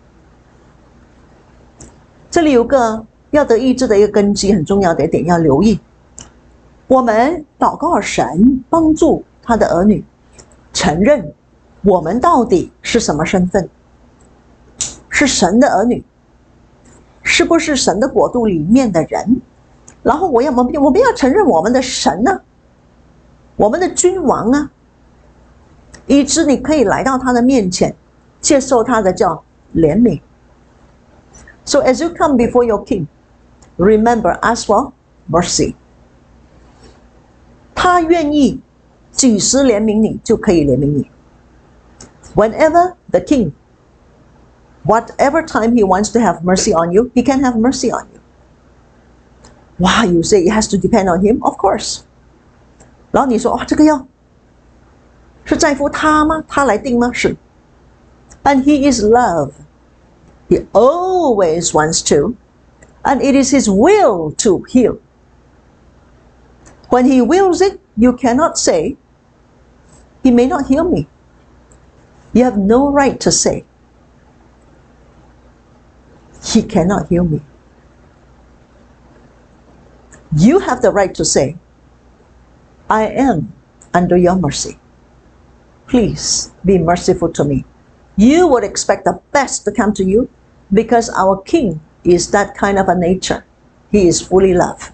S1: 这里有个要得医治的一个根基，很重要的一点要留意。我们祷告神帮助他的儿女承认我们到底是什么身份，是神的儿女，是不是神的国度里面的人？然后我要我们我们要承认我们的神呢、啊，我们的君王啊，以致你可以来到他的面前，接受他的叫怜悯。So as you come before your King, remember, ask for mercy. 他愿意几时怜悯你，就可以怜悯你。Whenever the King, whatever time he wants to have mercy on you, he can have mercy on you. Wow, you say it has to depend on him? Of course. 然后你说，哦，这个要是在乎他吗？他来定吗？是。And he is love. He always wants to, and it is his will to heal. When he wills it, you cannot say, he may not heal me. You have no right to say, he cannot heal me. You have the right to say, I am under your mercy. Please be merciful to me. You would expect the best to come to you because our King is that kind of a nature. He is fully love.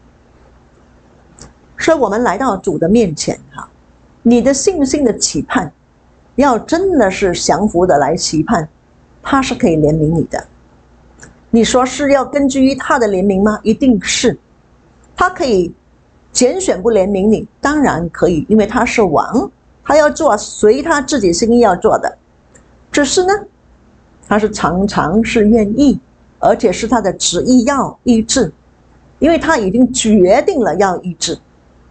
S1: 所以我们来到主的面前哈，你的信心的期盼，要真的是降服的来期盼，他是可以怜悯你的。你说是要根据于他的怜悯吗？一定是。他可以拣选不怜悯你，当然可以，因为他是王，他要做随他自己心意要做的。只是呢，他是常常是愿意，而且是他的旨意要医治，因为他已经决定了要医治。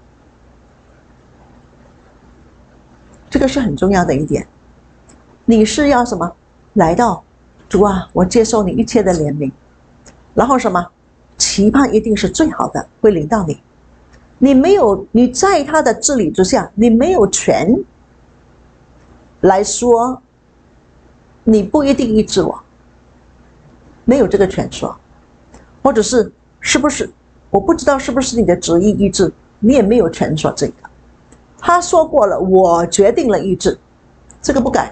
S1: 这个是很重要的一点。你是要什么？来到主啊，我接受你一切的怜悯，然后什么？期盼一定是最好的会临到你。你没有，你在他的治理之下，你没有权来说你不一定医治我，没有这个权说，或者是是不是我不知道是不是你的旨意医治，你也没有权说这个。他说过了，我决定了医治，这个不改。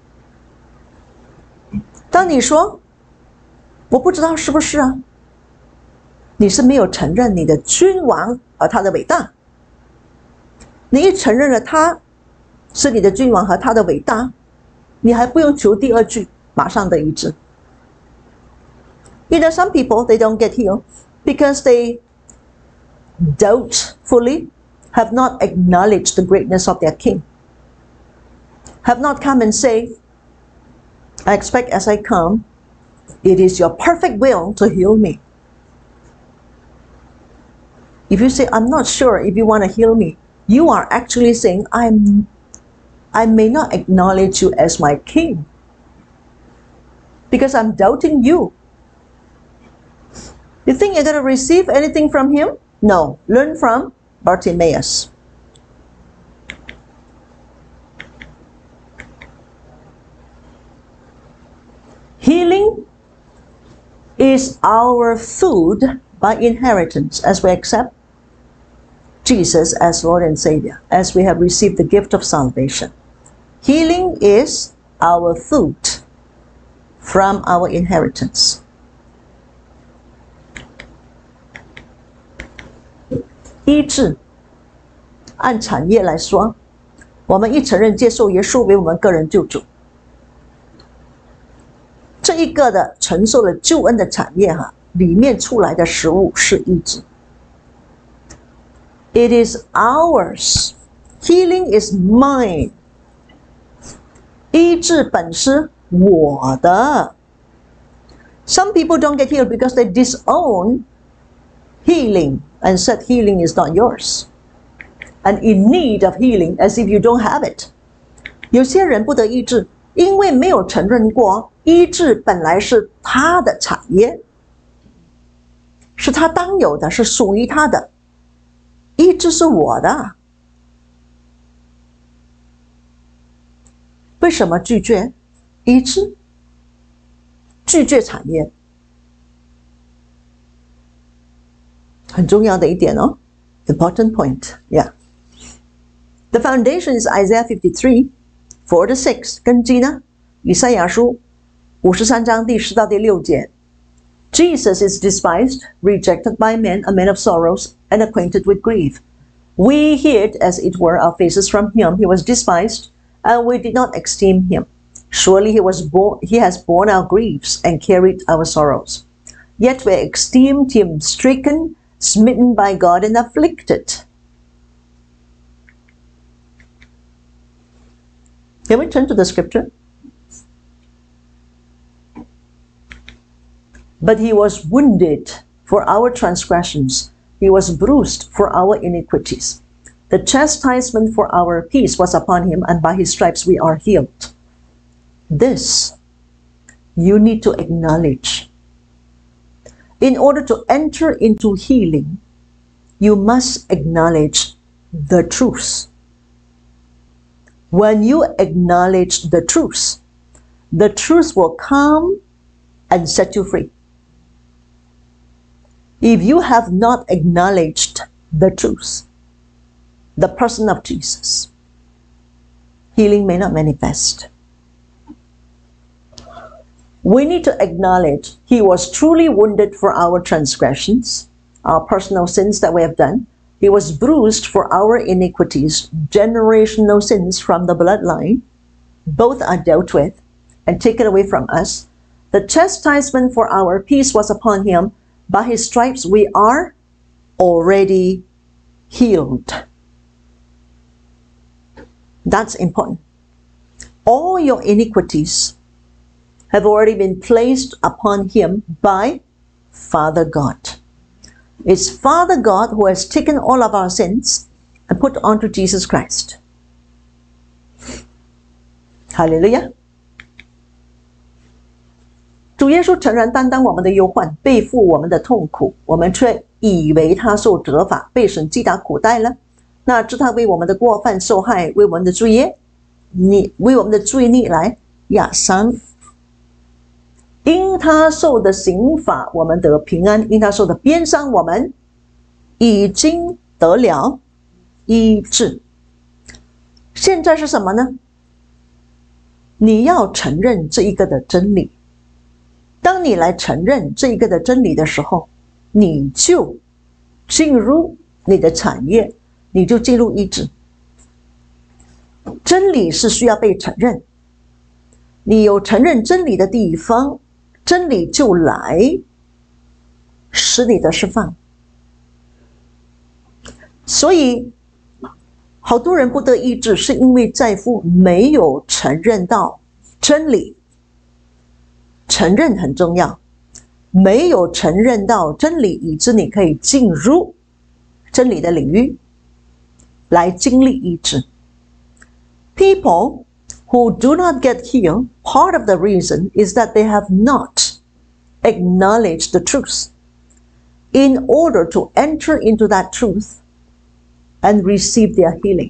S1: 当你说我不知道是不是啊，你是没有承认你的君王和他的伟大。你一承认了他是你的君王和他的伟大，你还不用求第二句，马上的医治。You know, some people, they don't get healed because they doubtfully have not acknowledged the greatness of their King, have not come and say, I expect as I come, it is your perfect will to heal me. If you say, I'm not sure if you want to heal me, you are actually saying, I'm, I may not acknowledge you as my King because I'm doubting you. You think you're going to receive anything from him? No. Learn from Bartimaeus. Healing is our food by inheritance as we accept Jesus as Lord and Savior, as we have received the gift of salvation. Healing is our food from our inheritance. 医治，按产业来说，我们一承认接受耶稣为我们个人救主，这一个的承受了救恩的产业哈，里面出来的食物是医治。 It is ours. Healing is mine. 医治本是我的。Some people don't get healed because they disown healing and said healing is not yours. And in need of healing as if you don't have it. 有些人不得医治，因为没有承认过医治本来是他的产业，是他当有的，是属于他的。医治是我的。为什么拒绝医治？拒绝产业，很重要的一点哦 ，important point, yeah. The foundation is Isaiah fifty-three, four to six. 根基呢，以赛亚书五十三章第十到第六节。Jesus is despised, rejected by men, a man of sorrows, and acquainted with grief. We hid, as it were, our faces from him. He was despised, and we did not esteem him. Surely he was born, he has borne our griefs and carried our sorrows. Yet we esteemed him stricken, smitten by God, and afflicted. Can we turn to the scripture? But he was wounded for our transgressions. He was bruised for our iniquities. The chastisement for our peace was upon him, and by his stripes we are healed. This you need to acknowledge. In order to enter into healing, you must acknowledge the truth. When you acknowledge the truth, the truth will come and set you free. If you have not acknowledged the truth, the person of Jesus, healing may not manifest. We need to acknowledge he was truly wounded for our transgressions, our personal sins that we have done. He was bruised for our iniquities, generational sins from the bloodline. Both are dealt with and taken away from us. The chastisement for our peace was upon him. By his stripes we are already healed. That's important. All your iniquities have already been placed upon him by Father God. It's Father God who has taken all of our sins and put onto Jesus Christ. Hallelujah. 主耶稣诚然担当我们的忧患，背负我们的痛苦，我们却以为他受责罚，被神击打苦待了。那知他为我们的过犯受害，为我们的罪孽，你为我们的罪孽来压伤。因他受的刑罚，我们得平安；因他受的鞭伤，我们已经得了医治。现在是什么呢？你要承认这一个的真理。当你来承认这一个的真理的时候，你就进入你的产业，你就进入医治。真理是需要被承认，你有承认真理的地方，真理就来使你的释放。所以好多人不得医治，是因为在乎没有承认到真理。承认很重要，没有承认到真理，以致你可以进入真理的领域来经历医治。People who do not get healed, part of the reason is that they have not acknowledged the truth. In order to enter into that truth and receive their healing.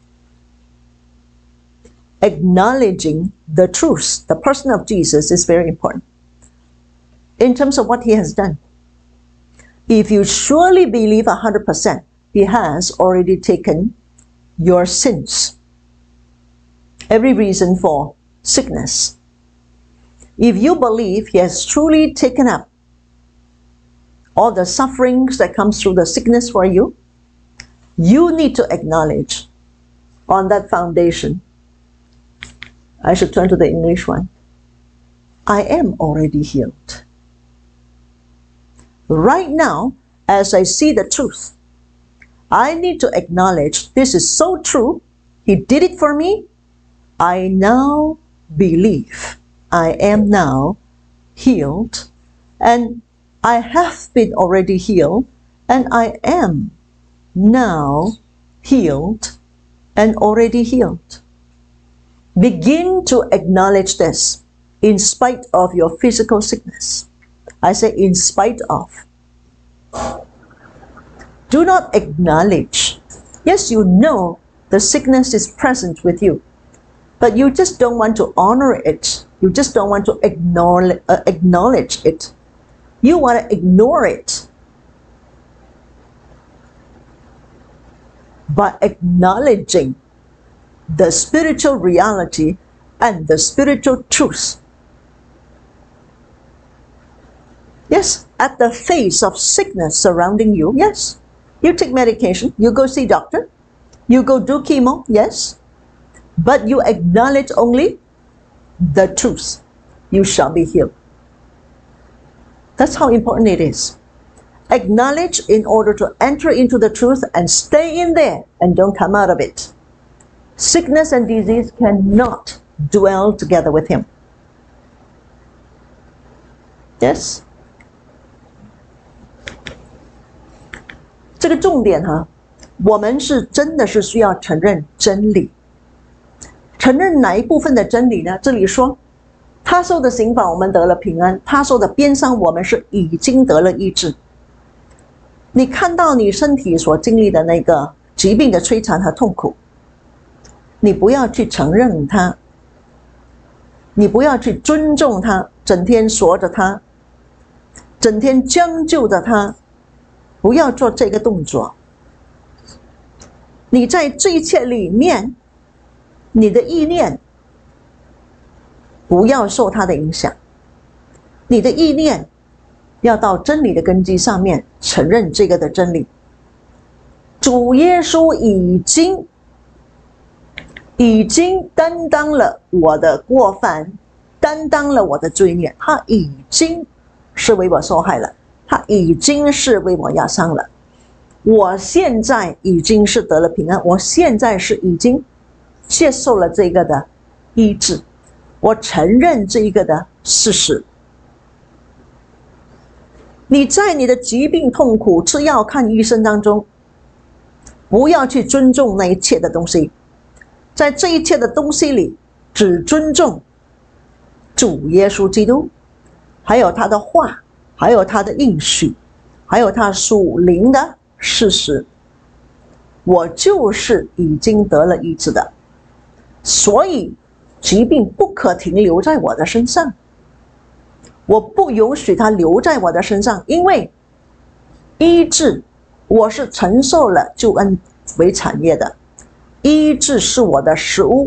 S1: Acknowledging the truth, the person of Jesus, is very important in terms of what he has done. If you surely believe one hundred percent, he has already taken your sins, every reason for sickness. If you believe he has truly taken up all the sufferings that comes through the sickness for you, you need to acknowledge on that foundation. I should turn to the English one. I am already healed. Right now, as I see the truth, I need to acknowledge this is so true. He did it for me. I now believe I am now healed, and I have been already healed, and I am now healed and already healed. Begin to acknowledge this in spite of your physical sickness. I say in spite of. Do not acknowledge. Yes, you know the sickness is present with you, but you just don't want to honor it. You just don't want to acknowledge, uh, acknowledge it. You want to ignore it. By acknowledging the spiritual reality and the spiritual truth. Yes, at the face of sickness surrounding you, yes. You take medication, you go see doctor, you go do chemo, yes. But you acknowledge only the truth. You shall be healed. That's how important it is. Acknowledge in order to enter into the truth and stay in there and don't come out of it. Sickness and disease cannot dwell together with him. Yes? 这个重点哈，我们是真的是需要承认真理。承认哪一部分的真理呢？这里说，他受的刑罚我们得了平安，他受的鞭伤我们是已经得了医治。你看到你身体所经历的那个疾病的摧残和痛苦，你不要去承认它，你不要去尊重它，整天说着它，整天将就着它，不要做这个动作。你在这一切里面，你的意念不要受它的影响，你的意念要到真理的根基上面承认这个的真理。主耶稣已经已经担当了我的过犯，担当了我的罪孽，他已经是为我受害了，他已经是为我压伤了。我现在已经是得了平安，我现在是已经接受了这个的医治，我承认这一个的事实。你在你的疾病痛苦吃药看医生当中，不要去尊重那一切的东西，在这一切的东西里只尊重主耶稣基督，还有他的话，还有他的应许，还有他属灵的事实。我就是已经得了医治的，所以疾病不可停留在我的身上，我不允许它留在我的身上，因为医治我是承受了救恩为产业的，医治是我的食物，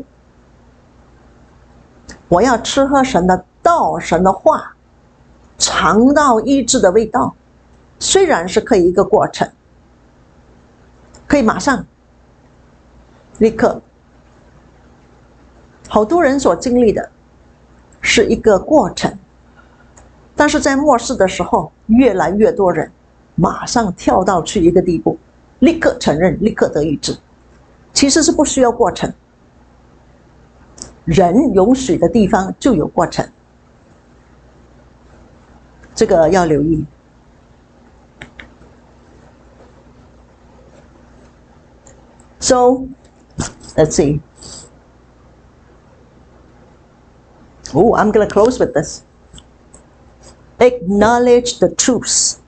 S1: 我要吃喝神的道，神的话，尝到医治的味道。虽然是可以一个过程，可以马上立刻，好多人所经历的是一个过程，但是在末世的时候，越来越多人马上跳到去一个地步，立刻承认，立刻得医治。其实是不需要过程，人允许的地方就有过程，这个要留意。So, let's see. Oh, I'm going to close with this. Acknowledge the truth.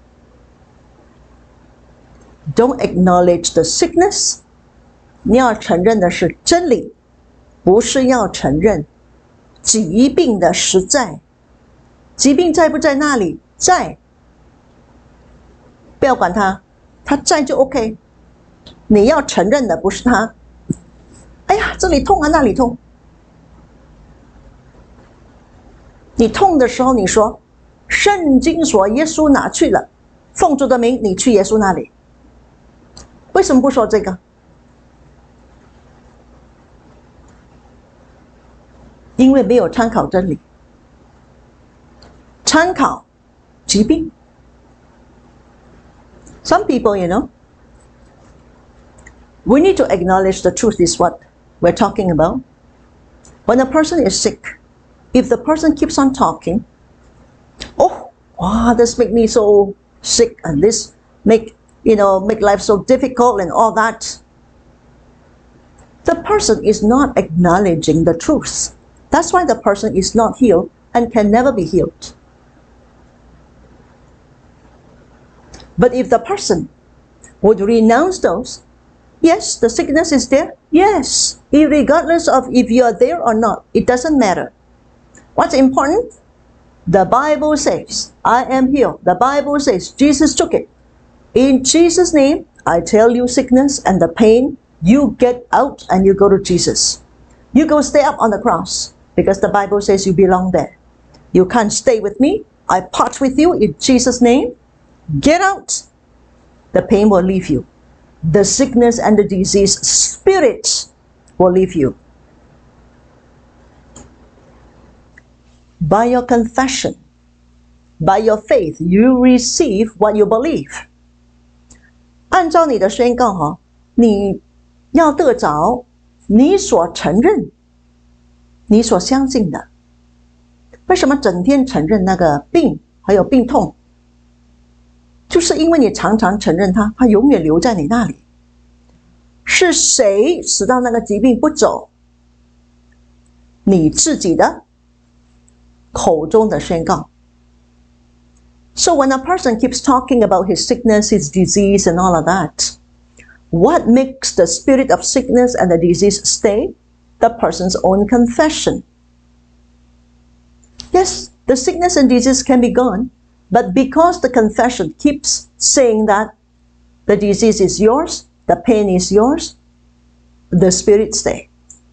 S1: Don't acknowledge the sickness. 你要承认的是真理，不是要承认疾病的实在。疾病在不在那里？在，不要管它，它在就 OK。你要承认的不是它。哎呀，这里痛啊，那里痛。你痛的时候，你说圣经说耶稣哪去了？奉主的名，你去耶稣那里。为什么不说这个？因为没有参考真理，参考疾病。Some people, you know, We need to acknowledge the truth is what we're talking about. When a person is sick, if the person keeps on talking, oh, wow, this make me so sick, and this make, you know, make life so difficult and all that. The person is not acknowledging the truth. That's why the person is not healed and can never be healed. But if the person would renounce those, yes, the sickness is there. Yes, regardless of if you are there or not, it doesn't matter. What's important? The Bible says, I am healed. The Bible says, Jesus took it. In Jesus' name, I tell you sickness and the pain, you get out and you go to Jesus. You go stay up on the cross because the Bible says you belong there. You can't stay with me. I part with you in Jesus' name. Get out. The pain will leave you. The sickness and the disease spirits will leave you. By your confession, by your faith, you receive what you believe. 按照你的宣告哈，你要得着你所承认、你所相信的。为什么整天承认那个病还有病痛？就是因为你常常承认它，它永远留在你那里。是谁使到那个疾病不走？你自己的口中的宣告。So when a person keeps talking about his sickness, his disease, and all of that, what makes the spirit of sickness and the disease stay? The person's own confession. Yes, the sickness and disease can be gone, but because the confession keeps saying that the disease is yours, the pain is yours, the spirit stay.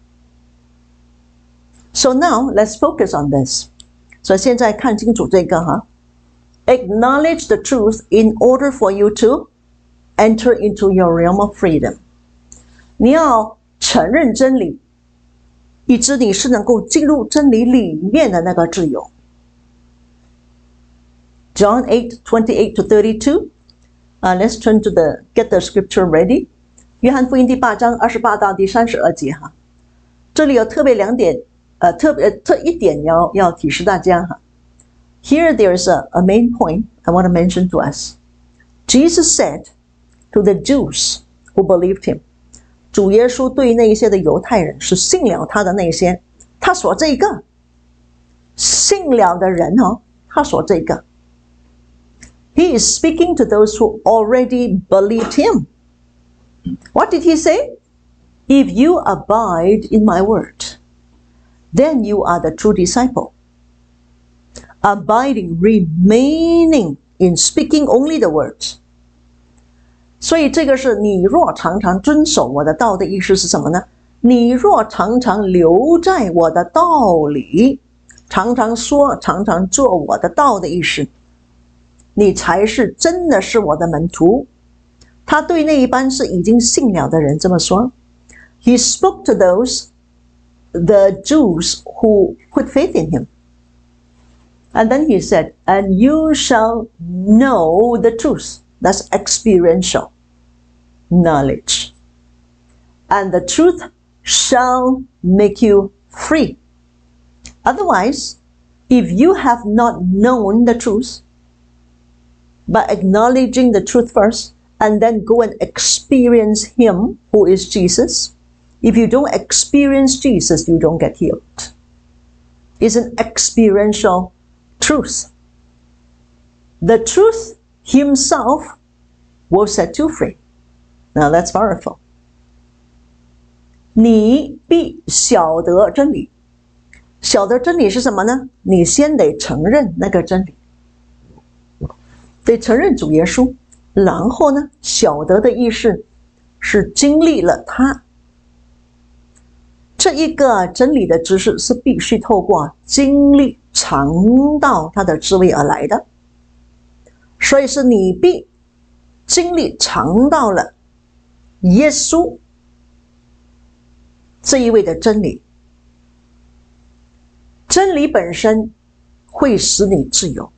S1: So now let's focus on this. 所以现在看清楚这个哈。Acknowledge the truth in order for you to enter into your realm of freedom. 你要承认真理，以致你是能够进入真理里面的那个自由。John eight twenty-eight to thirty-two. Uh, let's turn to the get the scripture ready. 约翰福音第八章二十八到第三十二节哈。这里有特别两点，呃，特别特一点要要提示大家哈。Here there's a, a main point I want to mention to us. Jesus said to the Jews who believed him. 主耶稣对那一些的犹太人是信了他的那些，他说这个信了的人哦，他说这个。He is speaking to those who already believed him. What did he say? If you abide in my word, then you are the true disciple. Abiding, remaining in speaking only the words. 所以这个是你若常常遵守我的道的意思是什么呢？你若常常留在我的道里，常常说，常常做我的道的意思，你才是真的是我的门徒。他对那一班是已经信了的人这么说。He spoke to those, the Jews who put faith in him. And then he said, and you shall know the truth. That's experiential knowledge. And the truth shall make you free. Otherwise, if you have not known the truth, by acknowledging the truth first, and then go and experience him, who is Jesus, if you don't experience Jesus, you don't get healed. It's an experiential truth. The truth himself will set you free. Now that's powerful. 你必晓得真理。晓得真理是什么呢？你先得承认那个真理，得承认主耶稣，然后呢，晓得的意思是经历了他。这一个真理的知识是必须透过经历尝到它的滋味而来的，所以是你必经历尝到了耶稣这一位的真理。真理本身会使你自由，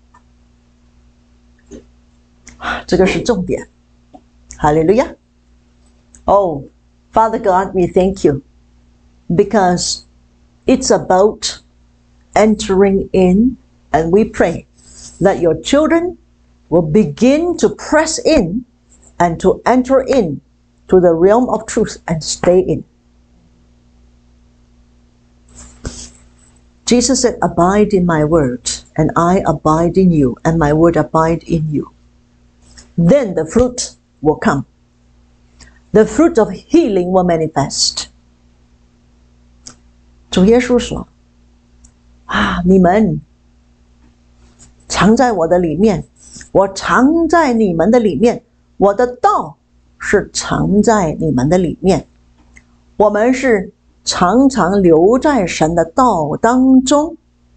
S1: 这个是重点。哈利路亚！哦， Father God, we thank you because it's about entering in, and we pray that your children will begin to press in and to enter in to the realm of truth and stay in. Jesus said, abide in my word, and I abide in you, and my word abide in you. Then the fruit will come. The fruit of healing will manifest. 主耶稣说，啊，你们藏在我的里面，我藏在你们的里面，我的道是藏在你们的里面。我们是常常留在神的道当中，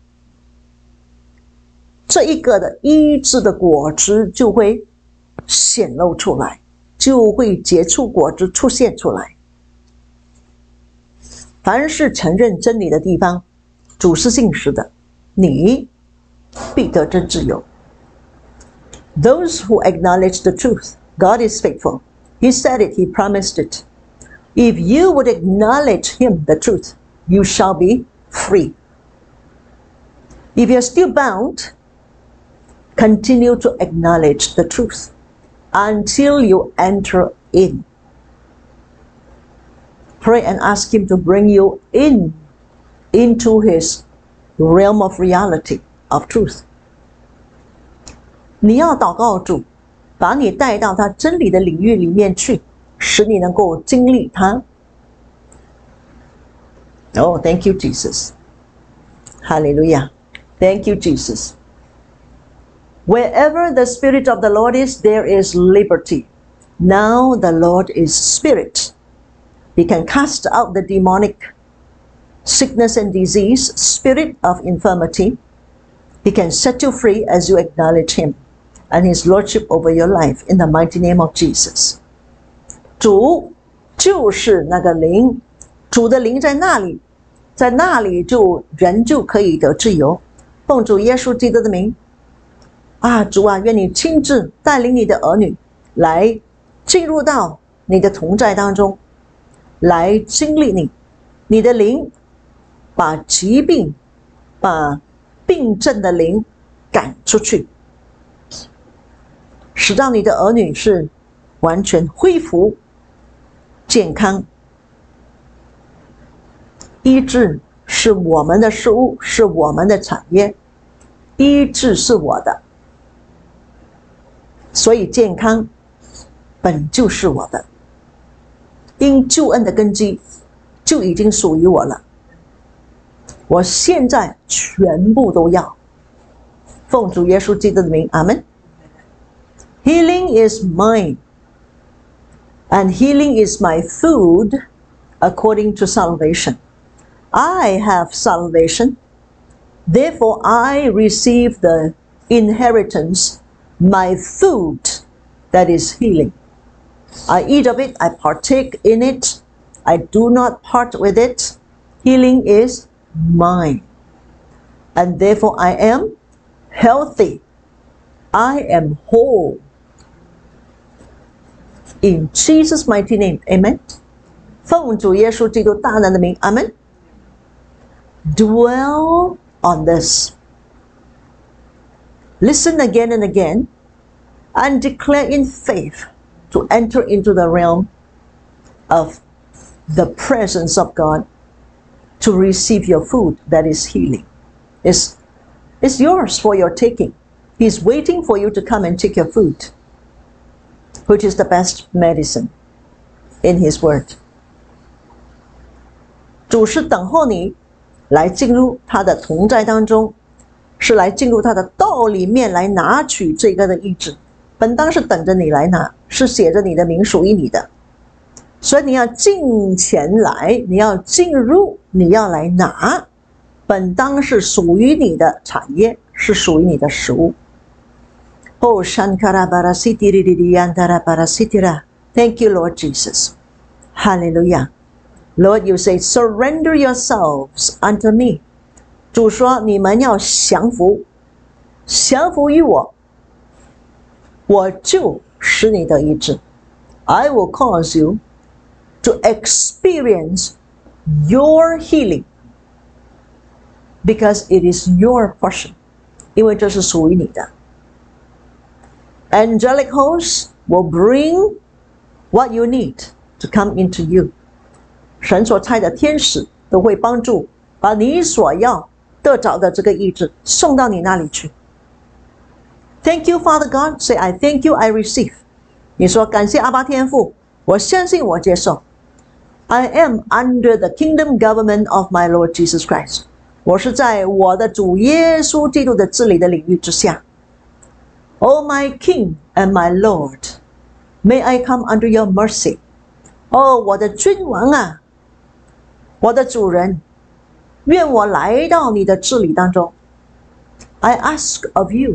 S1: 这一个的医治的果子就会显露出来，就会结出果子出现出来。凡是承认真理的地方，主是信实的，你必得真自由。Those who acknowledge the truth, God is faithful. He said it, He promised it. If you would acknowledge Him, the truth, you shall be free. If you're still bound, continue to acknowledge the truth until you enter in. Pray and ask Him to bring you in, into His realm of reality, of truth. 你要祷告主，把你带到他真理的领域里面去，使你能够经历他。Oh, thank you, Jesus. Hallelujah. Thank you, Jesus. Wherever the Spirit of the Lord is, there is liberty. Now the Lord is Spirit. He can cast out the demonic sickness and disease, spirit of infirmity. He can set you free as you acknowledge Him and His Lordship over your life in the mighty name of Jesus. 主就是那个灵，主的灵在那里，在那里就人就可以得自由。奉主耶稣基督的名，啊，主啊，愿你亲自带领你的儿女来进入到你的同在当中，来经历你，你的灵把疾病、把病症的灵赶出去，使到你的儿女是完全恢复健康。医治是我们的事物，是我们的产业，医治是我的，所以健康本就是我的，因救恩的根基就已经属于我了，我现在全部都要。奉主耶稣基督的名，阿们。Healing is mine, and healing is my food according to salvation. I have salvation, therefore I receive the inheritance, my food, that is healing. I eat of it, I partake in it, I do not part with it. Healing is mine, and therefore I am healthy. I am whole. In Jesus' mighty name, amen. 奉主耶稣基督大能的名，阿们。Dwell on this. Listen again and again, and declare in faith to enter into the realm of the presence of God to receive your food that is healing. It's, it's yours for your taking. He's waiting for you to come and take your food, which is the best medicine in His word. 主是等候你来进入他的同在当中，是来进入他的道里面来拿取这个的医治，本当是等着你来拿，是写着你的名，属于你的，所以你要进前来，你要进入，你要来拿，本当是属于你的产业，是属于你的食物。Oh, Shankara Barasiti Ridiantara Barasitira. Thank you, Lord Jesus. Hallelujah. Lord, you say, surrender yourselves unto me. 主说，你们要降服，降服于我，我就使你得医治。I will cause you to experience your healing because it is your portion. 因为这是属于你的。Angelic hosts will bring what you need to come into you. 神所差的天使都会帮助把你所要得着的这个医治送到你那里去。Thank you, Father God. Say, I thank you, I receive. 你说感谢阿爸天父，我相信我接受。I am under the kingdom government of my Lord Jesus Christ. 我是在我的主耶稣基督的治理的领域之下。Oh, my King and my Lord, may I come under your mercy. 哦，我的君王啊，我的主人，愿我来到你的治理当中。I ask of you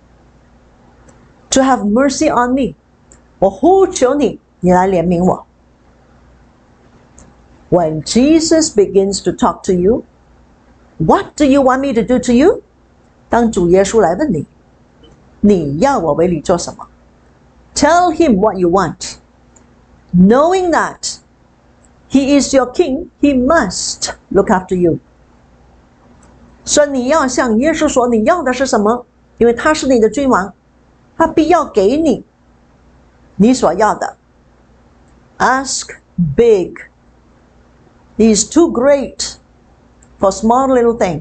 S1: to have mercy on me. 我呼求你，你来怜悯我。When Jesus begins to talk to you, what do you want me to do to you? 当主耶稣来问你，你要我为你做什么？ Tell him what you want, knowing that he is your king, he must look after you. 所以你要向耶稣说你要的是什么，因为他是你的君王，他必要给你你所要的。Ask big. He is too great for small little thing.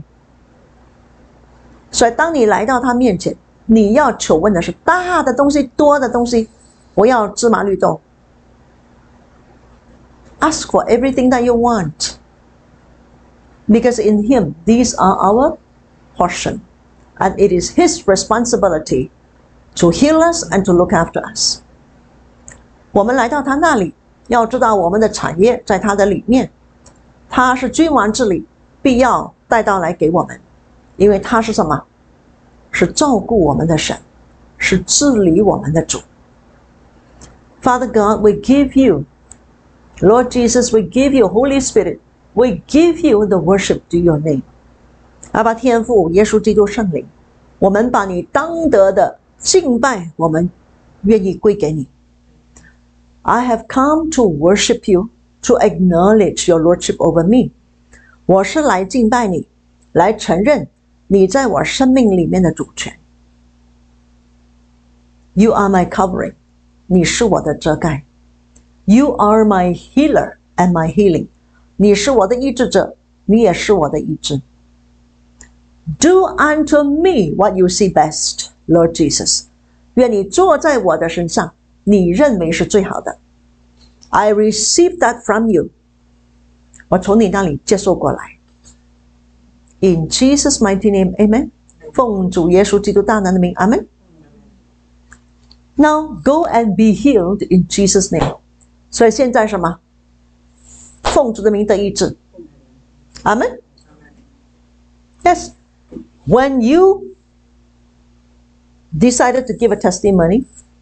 S1: 所以当你来到他面前，你要求问的是大的东西，多的东西，我要芝麻绿豆。Ask for everything that you want, because in him these are our portion, and it is his responsibility to heal us and to look after us. 我们来到他那里，要知道我们的产业在他的里面，他是君王治理，必要带到来给我们，因为他是什么？是照顾我们的神，是治理我们的主。Father God, we give you, Lord Jesus, we give you, Holy Spirit, we give you the worship to your name. 阿爸天父，耶稣基督圣灵，我们把你当得的敬拜，我们愿意归给你。I have come to worship you, to acknowledge your lordship over me. 我是来敬拜你，来承认你在我生命里面的主权。You are my covering. 你是我的遮盖。You are my healer and my healing. 你是我的医治者，你也是我的医治。Do unto me what you see best, Lord Jesus. 愿你坐在我的身上，你认为是最好的。I receive that from you. 我从你那里接受过来。In Jesus' mighty name, amen. 奉主耶稣基督大能的名，阿门。Now go and be healed in Jesus' name. 所以现在什么？奉主的名得医治。阿门。Yes. When you decided to give a testimony,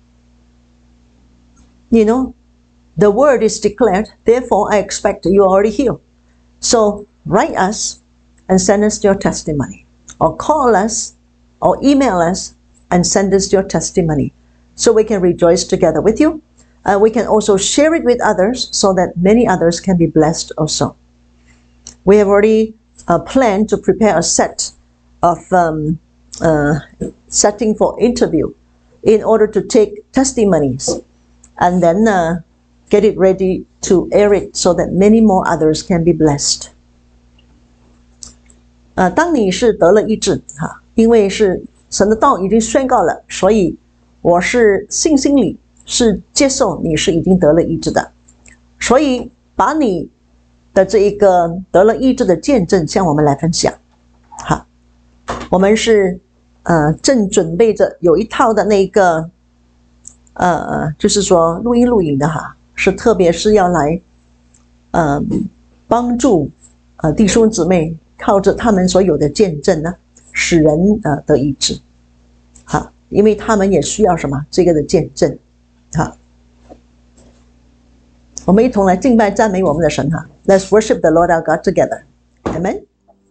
S1: you know, the word is declared, therefore I expect you are already healed. So write us and send us your testimony, or call us or email us and send us your testimony so we can rejoice together with you. Uh, we can also share it with others so that many others can be blessed also. We have already uh, planned to prepare a set of um, uh, setting for interview in order to take testimonies and then uh, get it ready to air it so that many more others can be blessed. 呃，当你是得了医治哈，因为是神的道已经宣告了，所以我是信心里是接受你是已经得了医治的，所以把你的这一个得了医治的见证向我们来分享。好，我们是呃正准备着有一套的那个呃，就是说录音录影的哈，是特别是要来呃帮助呃弟兄姊妹。靠着他们所有的见证呢，使人呃得医治，好，因为他们也需要什么这个的见证，好，我们一同来敬拜赞美我们的神哈 ，Let's worship the Lord our God together, Amen.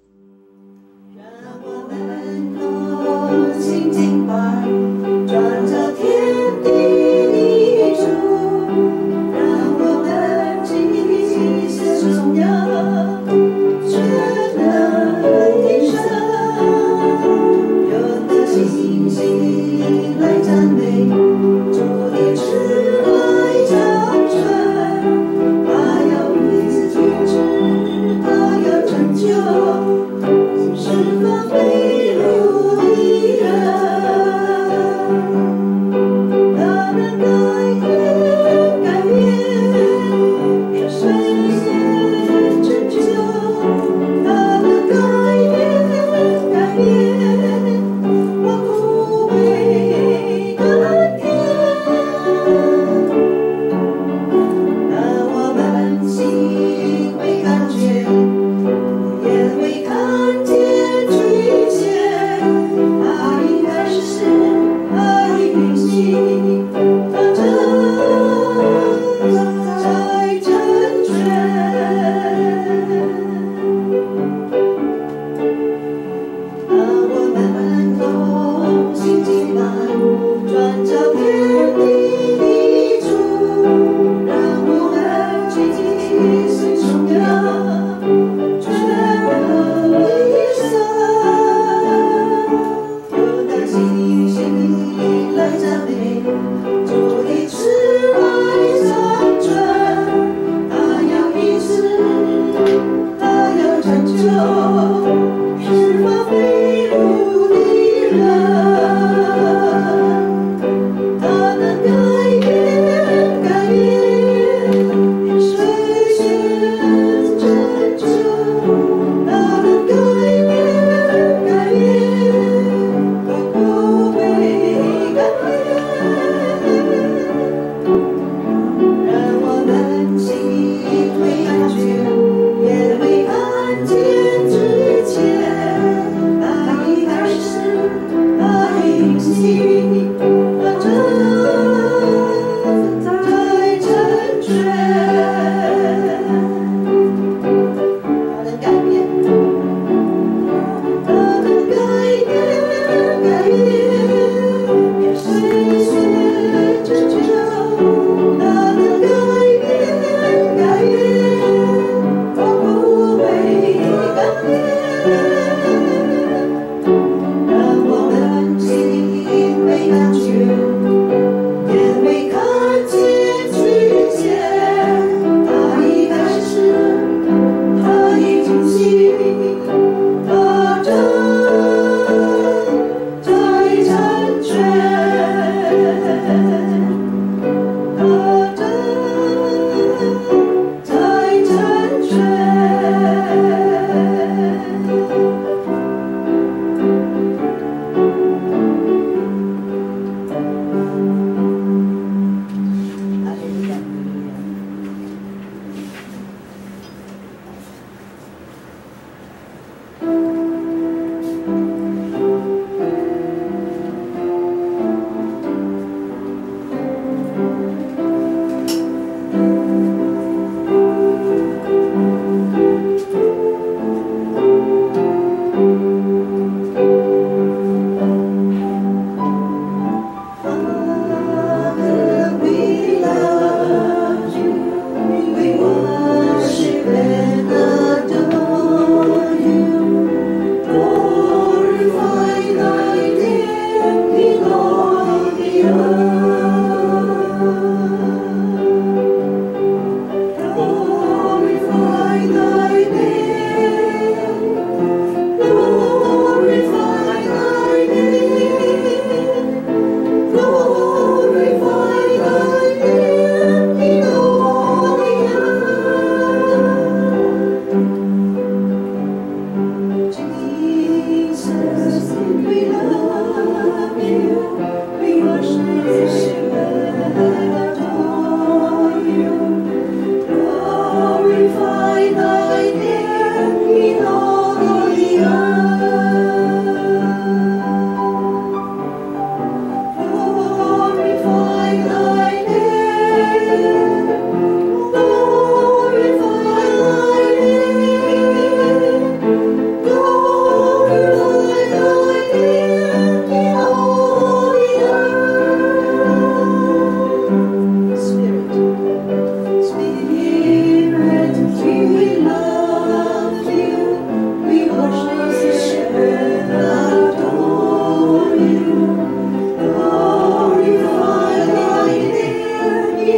S2: 转着天地的主，让我们敬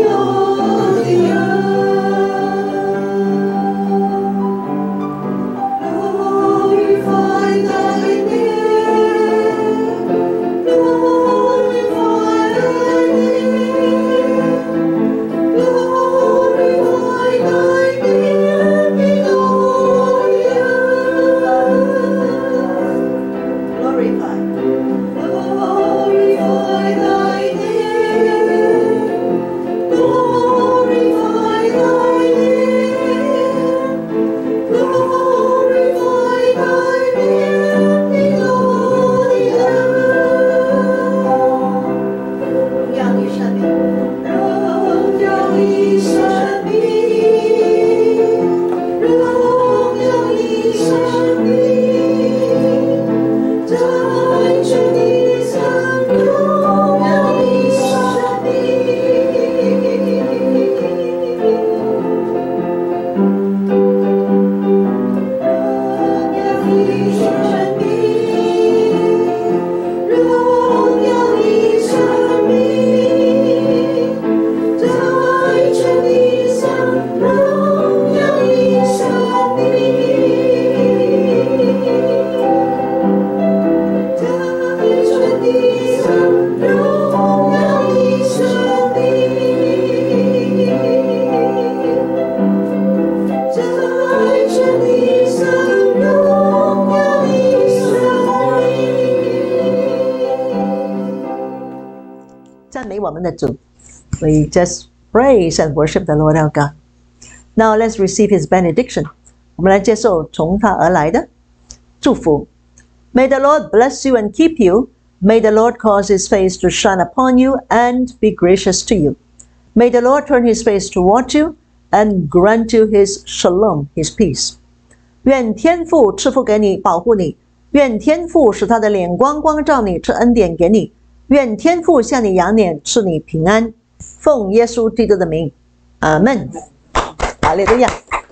S1: We just praise and worship the Lord our God. Now let's receive His benediction. 我们来接受从他而来的祝福。May the Lord bless you and keep you. May the Lord cause His face to shine upon you and be gracious to you. May the Lord turn His face toward you and grant you His shalom, His peace. 愿天父赐福给你，保护你。愿天父使他的脸光光照你，赐恩典给你。愿天父向你仰脸，赐你平安。奉耶稣基督的名，阿门。哈利路亚！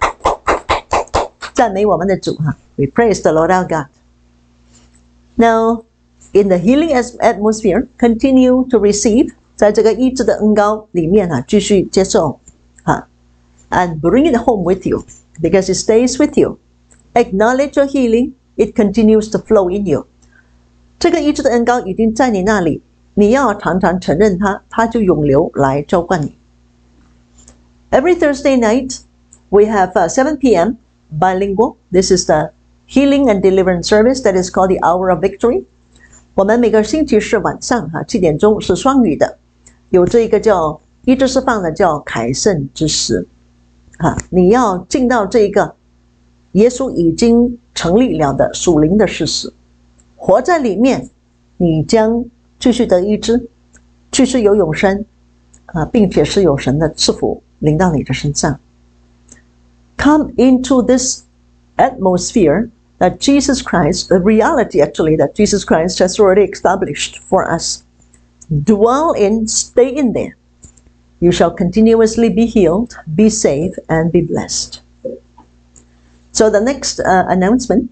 S1: 赞美我们的主哈 ！We praise the Lord our God. Now, in the healing atmosphere, continue to receive 在这个医治的恩膏里面哈，继续接受哈 ，and bring it home with you because it stays with you. Acknowledge your healing; it continues to flow in you. 这个医治的恩膏已经在你那里。你要常常承认它，它就永流来浇灌你。Every Thursday night, we have uh, seven p m bilingual. This is the healing and deliverance service that is called the Hour of Victory. 我们每个星期四晚上哈七点钟是双语的，有这一个叫医治释放的叫凯盛之时，哈，你要进到这一个耶稣已经成立了的属灵的事实，活在里面，你将继续得医治，继续有永生，啊，并且是有神的赐福临到你的身上。Come into this atmosphere that Jesus Christ, the reality actually that Jesus Christ has already established for us. Dwell in, stay in there. You shall continuously be healed, be saved, and be blessed. So the next uh, announcement.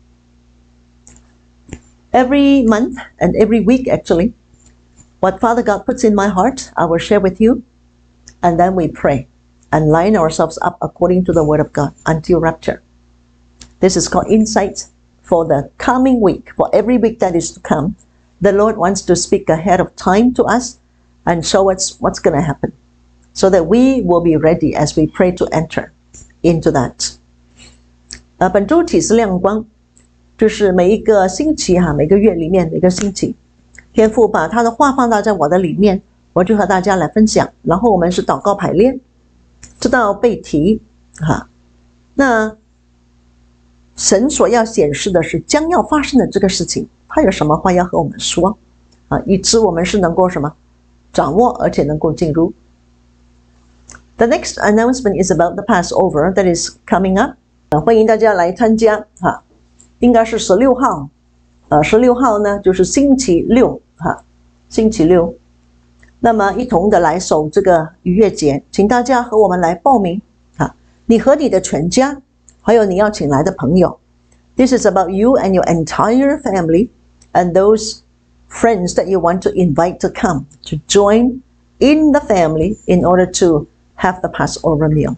S1: Every month and every week actually, what Father God puts in my heart, I will share with you, and then we pray and line ourselves up according to the Word of God until rapture. This is called insight for the coming week, for every week that is to come. The Lord wants to speak ahead of time to us and show us what's going to happen so that we will be ready as we pray to enter into that. 呃，本周启示亮光。就是每一个星期哈，每个月里面每个星期，天父把他的话放到在我的里面，我就和大家来分享。然后我们是祷告排练，知道背题哈。那神所要显示的是将要发生的这个事情，他有什么话要和我们说啊？以致我们是能够什么掌握，而且能够进入。The next announcement is about the Passover that is coming up. 欢迎大家来参加哈。应该是十六号，呃，十六号呢就是星期六哈，星期六。那么一同的来守这个逾越节，请大家和我们来报名啊！你和你的全家，还有你要请来的朋友。This is about you and your entire family and those friends that you want to invite to come to join in the family in order to have the Passover meal.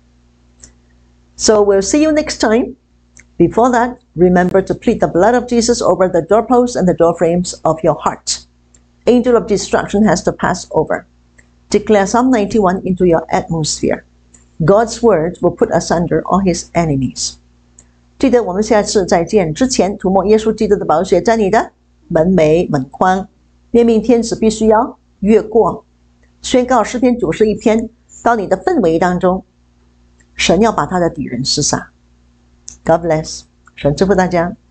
S1: So we'll see you next time. Before that, remember to plead the blood of Jesus over the doorposts and the doorframes of your heart. Angel of destruction has to pass over. Declare Psalm ninety-one into your atmosphere. God's word will put asunder all his enemies. 记得我们下次再见之前，涂抹耶稣基督的宝血在你的门楣门框，灭命天使必须要越过，宣告诗篇九十一篇到你的氛围当中，神要把他的敌人厮杀。God bless， 神祝福大家。